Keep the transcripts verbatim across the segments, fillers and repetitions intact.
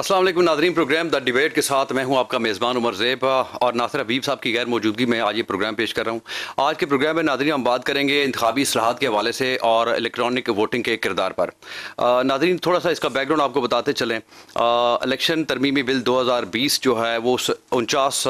अस्सलाम वालेकुम नाज़रीन, प्रोग्राम द डिबेट के साथ मैं हूं आपका मेज़बान उमर ज़ेब और नासिर हबीब साहब की गैर मौजूदगी में आज ये प्रोग्राम पेश कर रहा हूं। आज के प्रोग्राम में नाज़रीन हम बात करेंगे इंतखाबी इस्लाहात के हवाले से और इलेक्ट्रॉनिक वोटिंग के किरदार पर। नाज़रीन थोड़ा सा इसका बैकग्राउंड आपको बताते चलें। इलेक्शन तरमीमी बिल दो हज़ार बीस जो है वो उनचास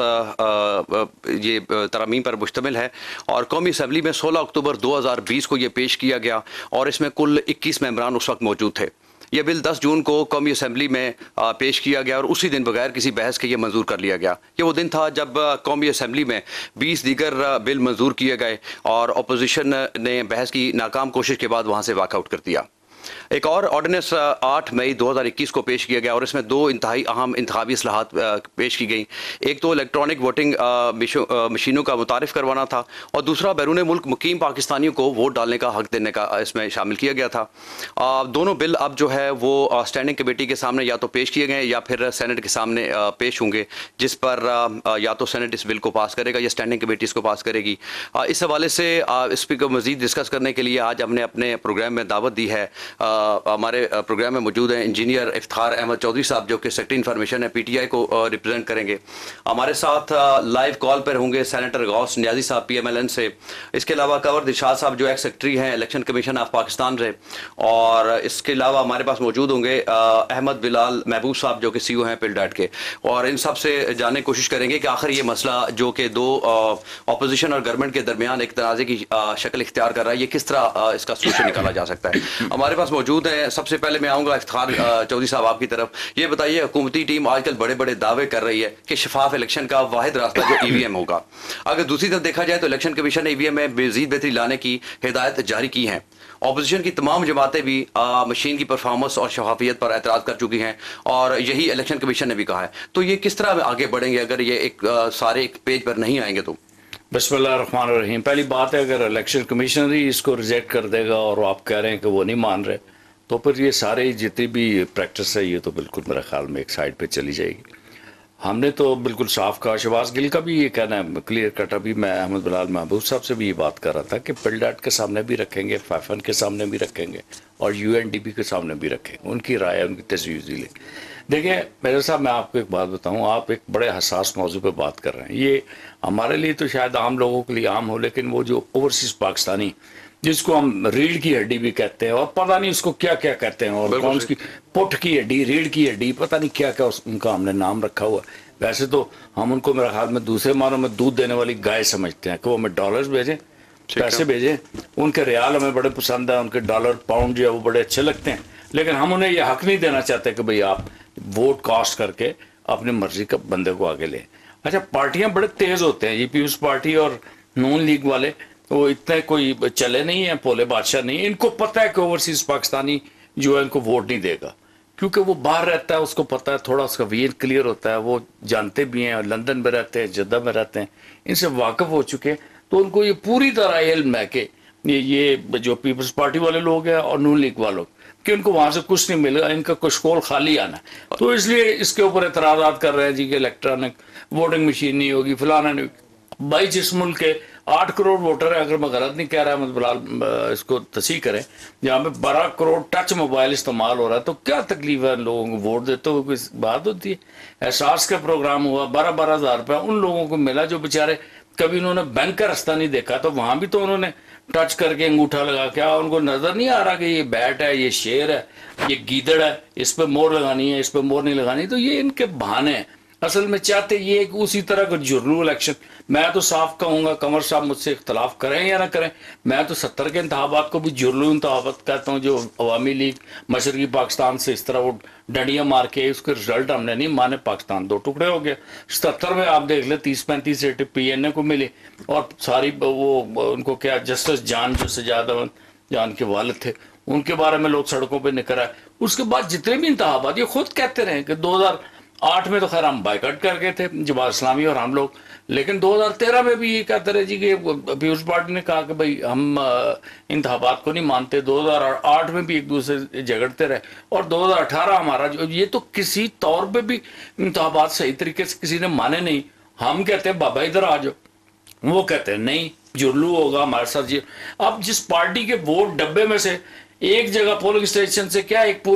ये तरमीम पर मुश्तमिल है और कौमी असम्बली में सोलह अक्टूबर दो हज़ार बीस को ये पेश किया गया और इसमें कुल इक्कीस मेंबरान उस वक्त मौजूद थे। यह बिल दस जून को कौमी असम्बली में पेश किया गया और उसी दिन बगैर किसी बहस के ये मंजूर कर लिया गया। ये वो दिन था जब कौमी असम्बली में बीस दीगर बिल मंजूर किए गए और अपोजिशन ने बहस की नाकाम कोशिश के बाद वहाँ से वॉकआउट कर दिया। एक और ऑर्डिनेंस आठ मई दो हज़ार इक्कीस को पेश किया गया और इसमें दो इंतहाई अहम इंतखाबी इस्लाहात पेश की गई। एक तो इलेक्ट्रॉनिक वोटिंग मशीनों का मुतारिफ करवाना था और दूसरा बैरून मुल्क मुकीम पाकिस्तानियों को वोट डालने का हक देने का इसमें शामिल किया गया था। दोनों बिल अब जो है वो स्टैंडिंग कमेटी के सामने या तो पेश किए गए या फिर सेनेट के सामने पेश होंगे, जिस पर या तो सेनेट इस बिल को पास करेगा या स्टैंडिंग कमेटी इसको पास करेगी। इस हवाले से इस पर मज़ीद डिस्कस करने के लिए आज हमने अपने प्रोग्राम में दावत दी है। हमारे प्रोग्राम में मौजूद हैं इंजीनियर इफ्तार अहमद चौधरी साहब जो कि सेक्रेटरी इन्फॉर्मेशन है, पीटीआई को रिप्रेजेंट करेंगे। हमारे साथ लाइव कॉल पर होंगे सेनेटर गौस नियाजी साहब पीएमएलएन से। इसके अलावा कंवर दिलशाद साहब जो एक्स सेक्रेटरी हैं इलेक्शन कमीशन ऑफ पाकिस्तान से, और इसके अलावा हमारे पास मौजूद होंगे अहमद बिलाल महबूब साहब जो कि सीईओ हैं पिलडाट के। और इन सब से जानने की कोशिश करेंगे कि आखिर ये मसला जो कि दो अपोजिशन और गवर्नमेंट के दरमियान एक तनाज़े की शक्ल इख्तियार कर रहा है, ये किस तरह इसका सोल्यूशन निकाला जा सकता है। हमारे पास मौजूद है, सबसे पहले मैं आऊँगा इफ्तार चौधरी साहब आपकी तरफ। ये बताइए, हुकूमती टीम आजकल बड़े बड़े दावे कर रही है कि शफाफ इलेक्शन का वाहिद रास्ता जो ईवीएम होगा। अगर दूसरी तरफ देखा जाए तो इलेक्शन कमीशन ने ईवीएम में मज़ीद बेहतरी लाने की हिदायत जारी की हैं। अपोजिशन की तमाम जमातें भी आ, मशीन की परफॉर्मेंस और शफाफियत पर एतराज़ कर चुकी हैं और यही इलेक्शन कमीशन ने भी कहा है। तो ये किस तरह आगे बढ़ेंगे अगर ये एक आ, सारे एक पेज पर नहीं आएंगे तो? बिस्मिल्लाहिर्रहमानिर्रहीम। पहली बात है, अगर इलेक्शन कमीशन ही इसको रिजेक्ट कर देगा और आप कह रहे हैं कि वो नहीं मान रहे, तो फिर ये सारे जितनी भी प्रैक्टिस है ये तो बिल्कुल मेरे ख्याल में एक साइड पे चली जाएगी। हमने तो बिल्कुल साफ कहा, शहबाज गिल का भी ये कहना है क्लियर कट। अभी मैं अहमद बिलाल महबूब साहब से भी ये बात कर रहा था कि पिलडाट के सामने भी रखेंगे, फाइफन के सामने भी रखेंगे और यूएनडीपी के सामने भी रखेंगे, उनकी राय उनकी तजवीज़ ले। देखिए मेरे साहब, मैं आपको एक बात बताऊँ, आप एक बड़े हसास मौजू पर बात कर रहे हैं। ये हमारे लिए तो शायद आम लोगों के लिए आम हो, लेकिन वो जो ओवरसीज़ पाकिस्तानी जिसको हम रीढ़ की हड्डी भी कहते हैं और पता नहीं उसको क्या क्या कहते हैं, और कौन सी पुट की हड्डी, रीढ़ की हड्डी, पता नहीं क्या क्या उनका हमने नाम रखा हुआ। वैसे तो हम उनको मेरे ख्याल में दूसरे मानों में दूध देने वाली गाय समझते हैं कि वो हमें डॉलर्स भेजें, पैसे भेजें। उनके रियाल हमें बड़े पसंद है, उनके डॉलर पाउंड जो है वो बड़े अच्छे लगते हैं, लेकिन हम उन्हें यह हक नहीं देना चाहते कि भाई आप वोट कास्ट करके अपनी मर्जी का बंदे को आगे लें। अच्छा, पार्टियां बड़े तेज होते हैं, ये पीयूष पार्टी और नून लीग वाले, वो इतने कोई चले नहीं है, पोले बादशाह नहीं। इनको पता है कि ओवरसीज पाकिस्तानी जो है इनको वोट नहीं देगा, क्योंकि वो बाहर रहता है, उसको पता है, थोड़ा उसका विजन क्लियर होता है, वो जानते भी हैं, लंदन में रहते हैं, जद्दा में रहते हैं, इनसे वाकिफ हो चुके हैं। तो उनको ये पूरी तरह इल्म है कि ये ये जो पीपल्स पार्टी वाले लोग हैं और नून लीग वालों कि उनको वहां से कुछ नहीं मिलेगा, इनका कशकोल खाली आना है। तो इसलिए इसके ऊपर एतराज़ात कर रहे हैं जी कि इलेक्ट्रॉनिक वोटिंग मशीन नहीं होगी, फलाना नहीं होगी। भाई जिस मुल्क के आठ करोड़ वोटर है, अगर मैं गलत नहीं कह रहा, अहमद बिलाल इसको तस्हीह करें, जहाँ पे बारह करोड़ टच मोबाइल इस्तेमाल हो रहा है, तो क्या तकलीफ है लोगों को वोट देते हुए? कोई बात होती है? एहसास का प्रोग्राम हुआ, बारह बारह हज़ार रुपया उन लोगों को मिला जो बेचारे कभी उन्होंने बैंक का रास्ता नहीं देखा, तो वहां भी तो उन्होंने टच करके अंगूठा लगा। क्या उनको नजर नहीं आ रहा कि ये बैट है, ये शेर है, ये गीदड़ है, इस पर मोर लगानी है, इस पर मोर नहीं लगानी? तो ये इनके बहाने हैं। असल में चाहते ये कि उसी तरह का जुर्रू इलेक्शन। मैं तो साफ कहूंगा, कंवर साहब मुझसे इख्तलाफ करें या ना करें, मैं तो सत्तर के इंतखाबात को भी जुर्रू इंतखाबात कहता हूँ, जो अवामी लीग मशरकी पाकिस्तान से इस तरह वो डंडियां मार के उसके रिजल्ट हमने नहीं माने, पाकिस्तान दो टुकड़े हो गया। सत्तर में आप देख ले तीस पैंतीस सीटें पी एन ए को मिली और सारी वो उनको क्या जस्टिस जान जो सजाद जान के वालिद थे उनके बारे में लोग सड़कों पर निकल आए। उसके बाद जितने भी इंतखाबात ये खुद कहते रहे कि दो हजार आठ में तो खैर हम बाइकआउट कर गए थे जमात इस्लामी और हम लोग, लेकिन दो हज़ार तेरह में भी ये कहते रहे जी कि पीयूष पार्टी ने कहा कि भाई हम इंतखाबात को नहीं मानते। दो हज़ार आठ में भी एक दूसरे से झगड़ते रहे और दो हज़ार अठारह हमारा जो ये तो किसी तौर पे भी इंतखाबात सही तरीके से किसी ने माने नहीं। हम कहते हैं बाबा इधर आ जाओ, वो कहते हैं नहीं जुर्लू होगा हमारे साथ। ये अब जिस पार्टी के वोट डब्बे में से एक जगह पोलिंग स्टेशन से क्या एक पूरे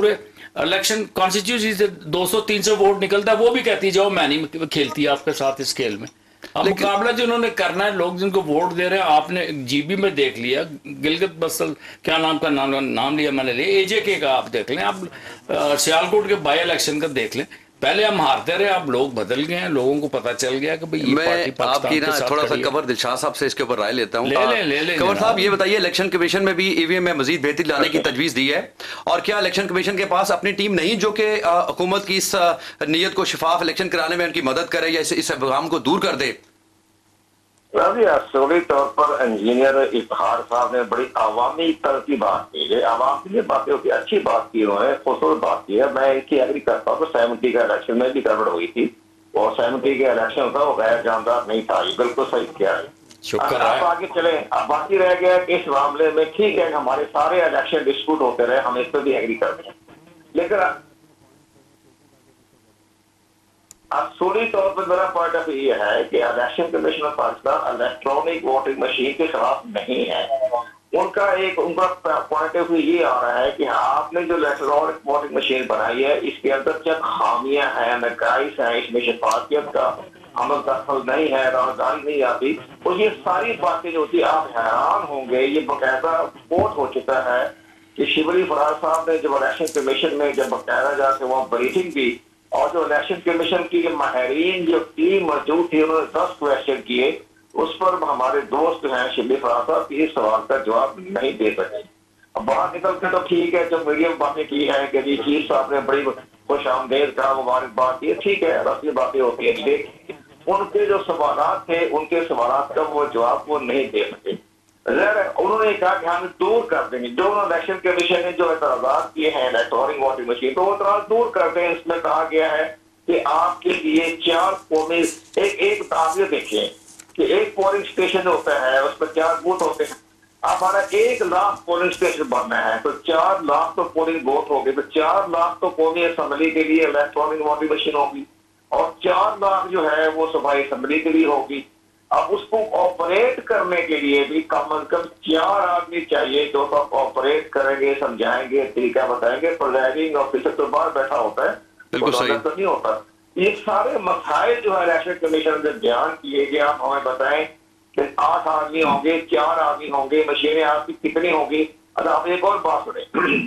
الیکشن کانسٹیٹیوشن سے دو سو تین سو ووٹ نکلتا ہے, وہ بھی کہتی ہے جاؤ میں نہیں کھیلتی آپ کے ساتھ اس کھیل میں. اب مقابلہ جنہوں نے کرنا ہے, لوگ جن کو ووٹ دے رہے ہیں, آپ نے جی بی میں دیکھ لیا, گلگت بسل کیا نام کا نام نام لیا میں نے لیا, اے جے کے کا آپ دیکھ لیں, آپ سیالکوٹ کے بائی الیکشن کا دیکھ لیں, پہلے ہم ہارتے رہے, اب لوگ بدل گئے ہیں, لوگوں کو پتا چل گیا کہ بھئی یہ میں پارٹی آپ کی پاکستان کے نا ساتھ تھوڑا سا کھڑی ہے. کور دلشاہ صاحب سے اس کے اوپر رائے لیتا ہوں. لے لیں لے لیں کور صاحب جناب. یہ بتائیے, الیکشن کمیشن میں بھی ای وی ایم میں مزید بہتری لانے کی تجویز دی ہے, اور کیا الیکشن کمیشن کے پاس اپنی ٹیم نہیں جو کہ حکومت کی اس نیت کو شفاف الیکشن کرانے میں ان کی مدد کرے یا اس ابہام کو دور کر دے؟ ابھی اصولی طور پر انجینئر افتخار صاحب نے بڑی عوامی طرح کی بات کی ہے, عوام کے لیے باتیں ہوتی, اچھی بات کی انہوں نے, خوبصورت بات کی ہے. میں اس کی ایگری کرتا ہوں کہ سیونٹی کا الیکشن میں بھی گڑبڑ ہوئی تھی, اور سیونٹی کے الیکشن تھا وہ غیر جاندار نہیں تھا, یہ بالکل صحیح کیا ہے. شکر اب ہے. آگے چلیں, اب باقی رہ گیا کہ اس معاملے میں ٹھیک ہے ہمارے سارے الیکشن ڈسپیوٹ ہوتے رہے, ہم اس پہ بھی ایگری کرتے ہیں, لیکن اصولی طور پر میرا پوائنٹ آف ویو یہ ہے کہ election commission of Pakistan electronic voting machine کے خلاف نہیں ہے. ان کا ایک ان کا پوائنٹ آف ویو یہ آ رہا ہے کہ آپ نے جو الیکٹرانک ووٹنگ مشین بنائی ہے اس کے اندر چند خامیاں ہیں, نقائص ہیں, اس میں شفافیت کا عمل دخل نہیں ہے, رازداری نہیں آتی, اور یہ ساری باتیں جو ہوتی آپ حیران ہوں گے. یہ باقاعدہ رپورٹ ہو چکا ہے کہ شبلی فراز صاحب نے جب الیکشن کمیشن میں جب باقاعدہ جا کے وہاں بریفنگ دی, اور جو الیکشن کمیشن کی ماہرین جو ٹیم موجود تھی انہوں نے دس کویشچن کیے, اس پر ہمارے دوست ہیں شبلی فراز صاحب اس سوال کا جواب نہیں دے سکے. اب باہر نکل کے تو ٹھیک ہے, جو میڈیا میں باتیں کی ہیں کہ جی چیف صاحب نے بڑی خوش آمدید کا مبارکباد کی, ٹھیک ہے, رسمی باتیں ہوتی ہیں, لیکن ان کے جو سوالات تھے ان کے سوالات کا وہ جواب وہ نہیں دے سکے. انہوں نے کہا کہ ہم دور کر دیں گے جو الیکشن کمیشن نے جو اعتراضات کیے ہیں الیکٹرانک ووٹنگ مشین, تو وہ اعتراض دور کر دیں. اس میں کہا گیا ہے کہ آپ کے لیے چار پولنگ ایک ایک آپ یہ دیکھیں کہ ایک پولنگ اسٹیشن ہوتا ہے اس پر چار بوتھ ہوتے ہیں. ہمارا ایک لاکھ پولنگ اسٹیشن بننا ہے تو چار لاکھ تو پولنگ بوتھ ہوگی, تو چار لاکھ تو قومی اسمبلی کے لیے الیکٹرانک ووٹنگ مشین ہوگی, اور چار لاکھ جو ہے وہ صوبائی اسمبلی کے لیے ہوگی. اب اس کو آپریٹ کرنے کے لیے بھی کم از کم چار آدمی چاہیے جو تو آپریٹ کریں گے, سمجھائیں گے, طریقہ بتائیں گے. پریزائڈنگ آفیسر تو باہر بیٹھا ہوتا ہے, بالکل صحیح تو نہیں ہوتا. یہ سارے مسائل جو ہے الیکشن کمیشن نے بیان کیے گئے, آپ ہمیں بتائیں کہ آٹھ آدمی ہوں گے, چار آدمی ہوں گے, مشینیں آپ کی کتنی ہوں گی. اگر آپ ایک اور بات سنیں,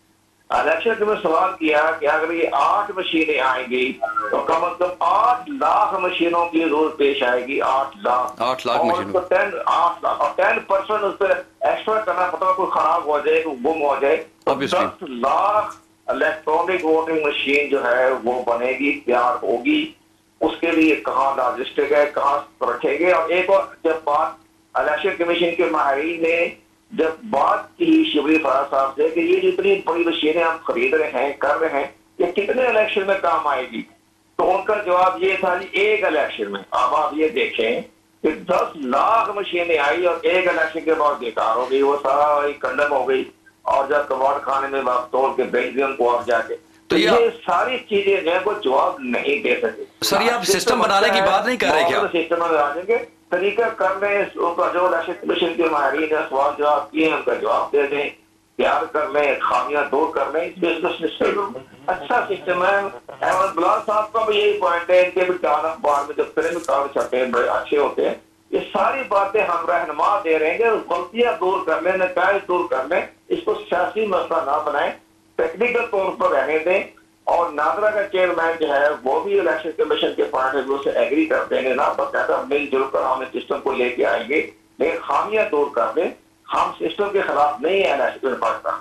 الیکشن کے میں سوال کیا کہ اگر یہ آٹھ مشینیں آئیں گی تو کم از کم آٹھ لاکھ مشینوں کی ضرورت پیش آئے گی, آٹھ لاکھ آٹھ لاکھ اور مشینوں ٹین آٹھ لاکھ اور ٹین پرسینٹ اس پہ ایکسٹرا کرنا, پتا کوئی خراب ہو جائے, کوئی گم ہو جائے, تو دس لاکھ الیکٹرانک ووٹنگ مشین جو ہے وہ بنے گی, تیار ہوگی. اس کے لیے کہاں لاجسٹک ہے, کہاں رکھیں گے. اور ایک اور جب بات الیکشن کمیشن کے ماہرین نے جب بات کی شبلی فراز صاحب سے کہ یہ جتنی بڑی مشینیں ہم خرید رہے ہیں, کر رہے ہیں, یہ کتنے الیکشن میں کام آئے گی, تو ان کا جواب یہ تھا جی ایک الیکشن میں. اب آپ یہ دیکھیں کہ دس لاکھ مشینیں آئی اور ایک الیکشن کے بعد بیکار ہو گئی, وہ سارا کنڈم ہو گئی, اور جب کباڑ خانے میں آپ توڑ کے بیچ دیں ان کو آپ جا کے. تو یہ ساری چیزیں جو ہے وہ جواب نہیں دے سکے. سر یہ آپ سسٹم بنانے کی بات نہیں کر رہے کیا؟ سسٹم میں آ جائیں گے, طریقہ کر لیں, جو الیکشن کمیشن کے ماہرین نے سوال جواب کیے ہیں ان کا جواب دے دیں, تیار کر لیں, خامیاں دور کر لیں. سسٹم اچھا سسٹم ہے. احمد بلال صاحب کا بھی یہی پوائنٹ ہے, ان کے بھی کان اخبار میں جب فلم کام چھپے ہیں بڑے اچھے ہوتے ہیں. یہ ساری باتیں ہم رہنما دے رہے ہیں, غلطیاں دور کر لیں, نتائج دور کر لیں, اس کو سیاسی مسئلہ نہ بنائیں, ٹیکنیکل طور پر رہنے دیں. اور نادرا کا چیئرمین جو ہے وہ بھی الیکشن کمیشن کے پوائنٹ آف ویو سے ایگری کرتے ہیں, نہ باقاعدہ مل جل کر ہم اس سسٹم کو لے کے آئیں گے, لیکن خامیاں دور کر دیں. ہم سسٹم کے خلاف نہیں ہے الیکشن پاکستان.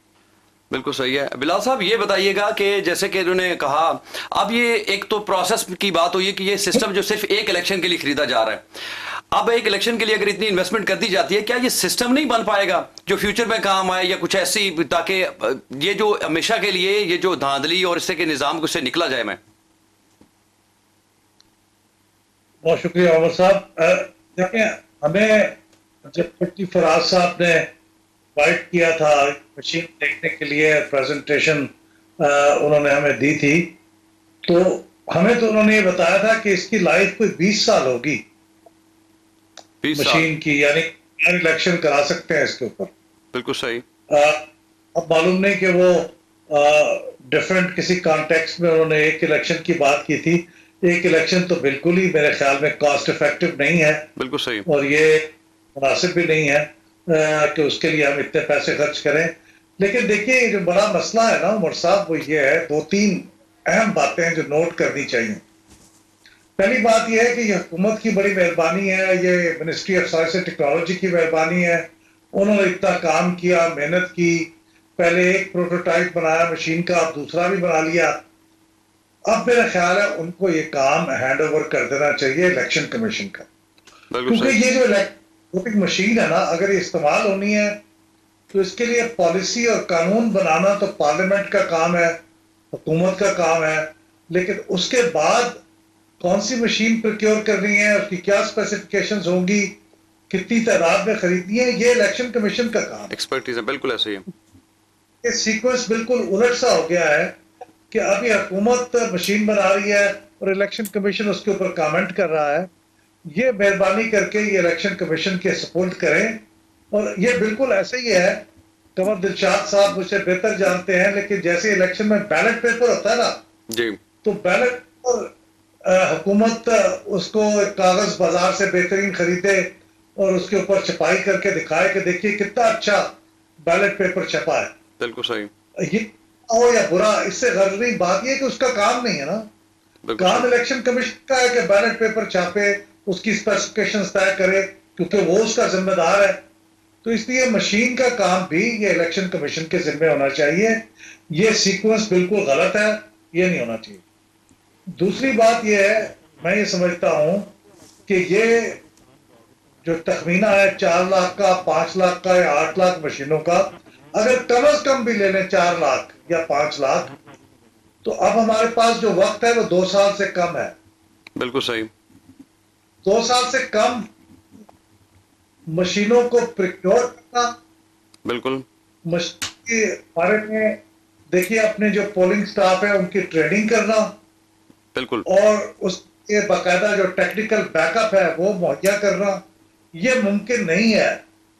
بالکل صحیح ہے. بلال صاحب یہ بتائیے گا کہ جیسے کہ انہوں نے کہا, اب یہ ایک تو پروسیس کی بات ہوئی کہ یہ سسٹم جو صرف ایک الیکشن کے لیے خریدا جا رہا ہے, اب ایک الیکشن کے لیے اگر اتنی انویسٹمنٹ کر دی جاتی ہے, کیا یہ سسٹم نہیں بن پائے گا جو فیوچر میں کام آئے یا کچھ ایسی, تاکہ یہ جو ہمیشہ کے لیے یہ جو دھاندلی اور اس سے کے نظام سے نکلا جائے؟ میں بہت شکریہ عمر صاحب. دیکھیں, ہمیں جب شبلی فراز صاحب نے وائٹ کیا تھا مشین دیکھنے کے لیے, پریزنٹیشن انہوں نے ہمیں دی تھی, تو ہمیں تو انہوں نے یہ بتایا تھا کہ اس کی لائف کوئی بیس سال ہوگی مشین کی, یعنی الیکشن کرا سکتے ہیں اس کے اوپر. بالکل صحیح. اب معلوم نہیں کہ وہ ڈفرینٹ کسی کانٹیکسٹ میں انہوں نے ایک الیکشن کی بات کی تھی. ایک الیکشن تو بالکل ہی میرے خیال میں کاسٹ افیکٹو نہیں ہے, بالکل صحیح, اور یہ مناسب بھی نہیں ہے کہ اس کے لیے ہم اتنے پیسے خرچ کریں. لیکن دیکھیے یہ جو بڑا مسئلہ ہے نا عمر صاحب, وہ یہ ہے, دو تین اہم باتیں ہیں جو نوٹ کرنی چاہیے. پہلی بات یہ ہے کہ یہ حکومت کی بڑی مہربانی ہے, یہ ministry of science and technology کی مہربانی ہے. انہوں نے اتنا کام کیا, محنت کی, پہلے ایک پروٹوٹائپ بنایا مشین کا, اب دوسرا بھی بنا لیا. اب میرا خیال ہے ان کو یہ کام ہینڈ اوور کر دینا چاہیے الیکشن کمیشن کا, کیونکہ یہ جو ووٹنگ مشین ہے نا, اگر یہ استعمال ہونی ہے تو اس کے لیے پالیسی اور قانون بنانا تو پارلیمنٹ کا کام ہے, حکومت کا کام ہے. لیکن اس کے بعد کون سی مشین پروکیور کرنی ہے, اس کی کیا اسپیسیفکیشنز ہوں گی, کتنی تعداد میں خریدنی ہے, یہ الیکشن کمیشن کا کام ہے. ایکسپرٹیز ہے, بالکل ایسے ہی ہے. یہ سیکوینس بالکل الٹ سا ہو گیا ہے کہ ابھی حکومت مشین بنا رہی ہے اور الیکشن کمیشن اس کے اوپر کامنٹ کر رہا ہے. یہ مہربانی کر کے یہ الیکشن کمیشن کے سپورٹ کریں. اور یہ بالکل ایسے ہی ہے, قمر دلشاد صاحب مجھ سے بہتر جانتے ہیں, لیکن جیسے الیکشن میں بیلٹ پیپر ہوتا ہے نا, جی, تو بیلٹ پیپر حکومت اس کو ایک کاغذ بازار سے بہترین خریدے اور اس کے اوپر چھپائی کر کے دکھائے کہ دیکھیے کتنا اچھا بیلٹ پیپر چھپا ہے. بالکل صحیح. یہ ہو یا برا, اس سے غرض نہیں, بات یہ کہ اس کا کام نہیں ہے نا. کام الیکشن کمیشن کا ہے کہ بیلٹ پیپر چھاپے, اس کی اسپیسیفکیشنز طے کرے, کیونکہ وہ اس کا ذمہ دار ہے. تو اس لیے مشین کا کام بھی یہ الیکشن کمیشن کے ذمہ ہونا چاہیے. یہ سیکوینس بالکل غلط ہے, یہ نہیں ہونا چاہیے. دوسری بات یہ ہے, میں یہ سمجھتا ہوں کہ یہ جو تخمینہ ہے چار لاکھ کا, پانچ لاکھ کا یا آٹھ لاکھ مشینوں کا, اگر کم از کم بھی لے لیں چار لاکھ یا پانچ لاکھ, تو اب ہمارے پاس جو وقت ہے وہ دو سال سے کم ہے. بالکل صحیح. دو سال سے کم مشینوں کو پروکیور کرنا, بالکل مشین کے بارے میں دیکھیے اپنے جو پولنگ سٹاف ہے ان کی ٹریننگ کرنا, بالکل, اور اس کے باقاعدہ جو ٹیکنیکل بیک اپ ہے وہ مہیا کرنا, یہ ممکن نہیں ہے.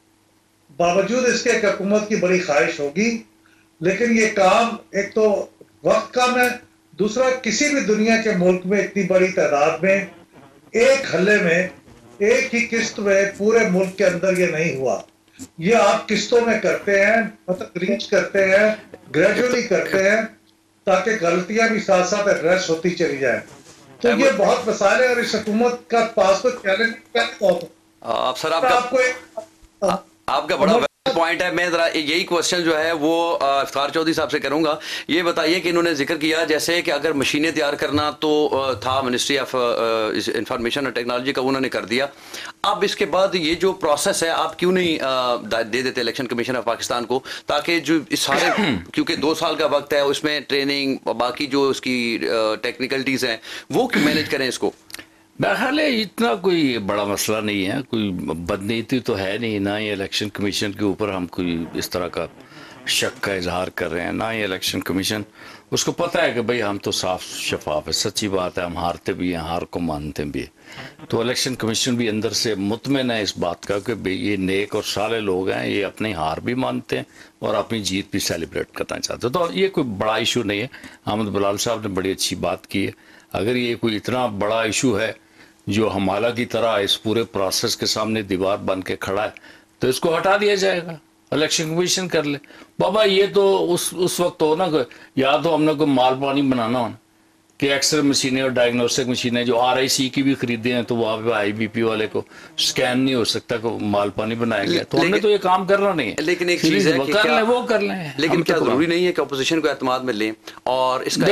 باوجود اس کے کہ حکومت کی بڑی خواہش ہوگی, لیکن یہ کام ایک تو وقت کم ہے, دوسرا کسی بھی دنیا کے ملک میں اتنی بڑی تعداد میں ایک حلے میں ایک ہی قسط میں پورے ملک کے اندر یہ نہیں ہوا. یہ آپ قسطوں میں کرتے ہیں, مطلب ریچ کرتے ہیں, گریجولی کرتے ہیں, تاکہ غلطیاں بھی ساتھ ساتھ ایڈریس ہوتی چلی جائیں. تو یہ بہت مسائل ہے, اور اس حکومت کا پاس تو چیلنج کیا بہت آپ سر آپ کا آپ کو آپ کا بڑا پوائنٹ ہے. میں ذرا یہی کوشچن جو ہے وہ افتخار چودھری صاحب سے کروں گا. یہ بتائیے کہ انہوں نے ذکر کیا جیسے کہ اگر مشینیں تیار کرنا تو تھا منسٹری آف انفارمیشن اور ٹیکنالوجی کا, انہوں نے کر دیا. اب اس کے بعد یہ جو پروسیس ہے آپ کیوں نہیں دے دیتے الیکشن کمیشن آف پاکستان کو, تاکہ جو سارے کیونکہ دو سال کا وقت ہے, اس میں ٹریننگ باقی جو اس کی ٹیکنیکلٹیز ہیں وہ مینیج کریں اس کو. میرا خیال ہے اتنا کوئی بڑا مسئلہ نہیں ہے, کوئی بدنیتی تو ہے نہیں, نہ ہی الیکشن کمیشن کے اوپر ہم کوئی اس طرح کا شک کا اظہار کر رہے ہیں, نہ ہی الیکشن کمیشن اس کو پتہ ہے کہ بھئی ہم تو صاف شفاف ہے. سچی بات ہے, ہم ہارتے بھی ہیں, ہار کو مانتے بھی ہیں. تو الیکشن کمیشن بھی اندر سے مطمئن ہے اس بات کا کہ بھئی یہ نیک اور صالح لوگ ہیں, یہ اپنی ہار بھی مانتے ہیں اور اپنی جیت بھی سیلیبریٹ کرنا چاہتے ہیں. تو یہ کوئی بڑا ایشو نہیں ہے. احمد بلال صاحب نے بڑی اچھی بات کی ہے. اگر یہ کوئی اتنا بڑا ایشو ہے جو ہمالہ کی طرح اس پورے پروسیس کے سامنے دیوار بن کے کھڑا ہے, تو اس کو ہٹا دیا جائے گا, الیکشن کمیشن کر لے. بابا یہ تو اس اس وقت ہو نا, یا تو ہم نے کوئی مال پانی بنانا ہونا کہ ایکسرے مشینیں اور ڈائگنوسٹک مشینیں جو آر آئی سی کی بھی خریدے ہیں, تو وہاں پہ آئی بی پی والے کو سکین نہیں ہو سکتا کہ مال پانی بنایا گیا, تو ہم نے تو یہ کام کرنا نہیں ہے. لیکن ایک چیز ہے کہ کر لیں, وہ کر لیں, لیکن کیا ضروری نہیں ہے کہ اپوزیشن کو اعتماد میں لیں اور اس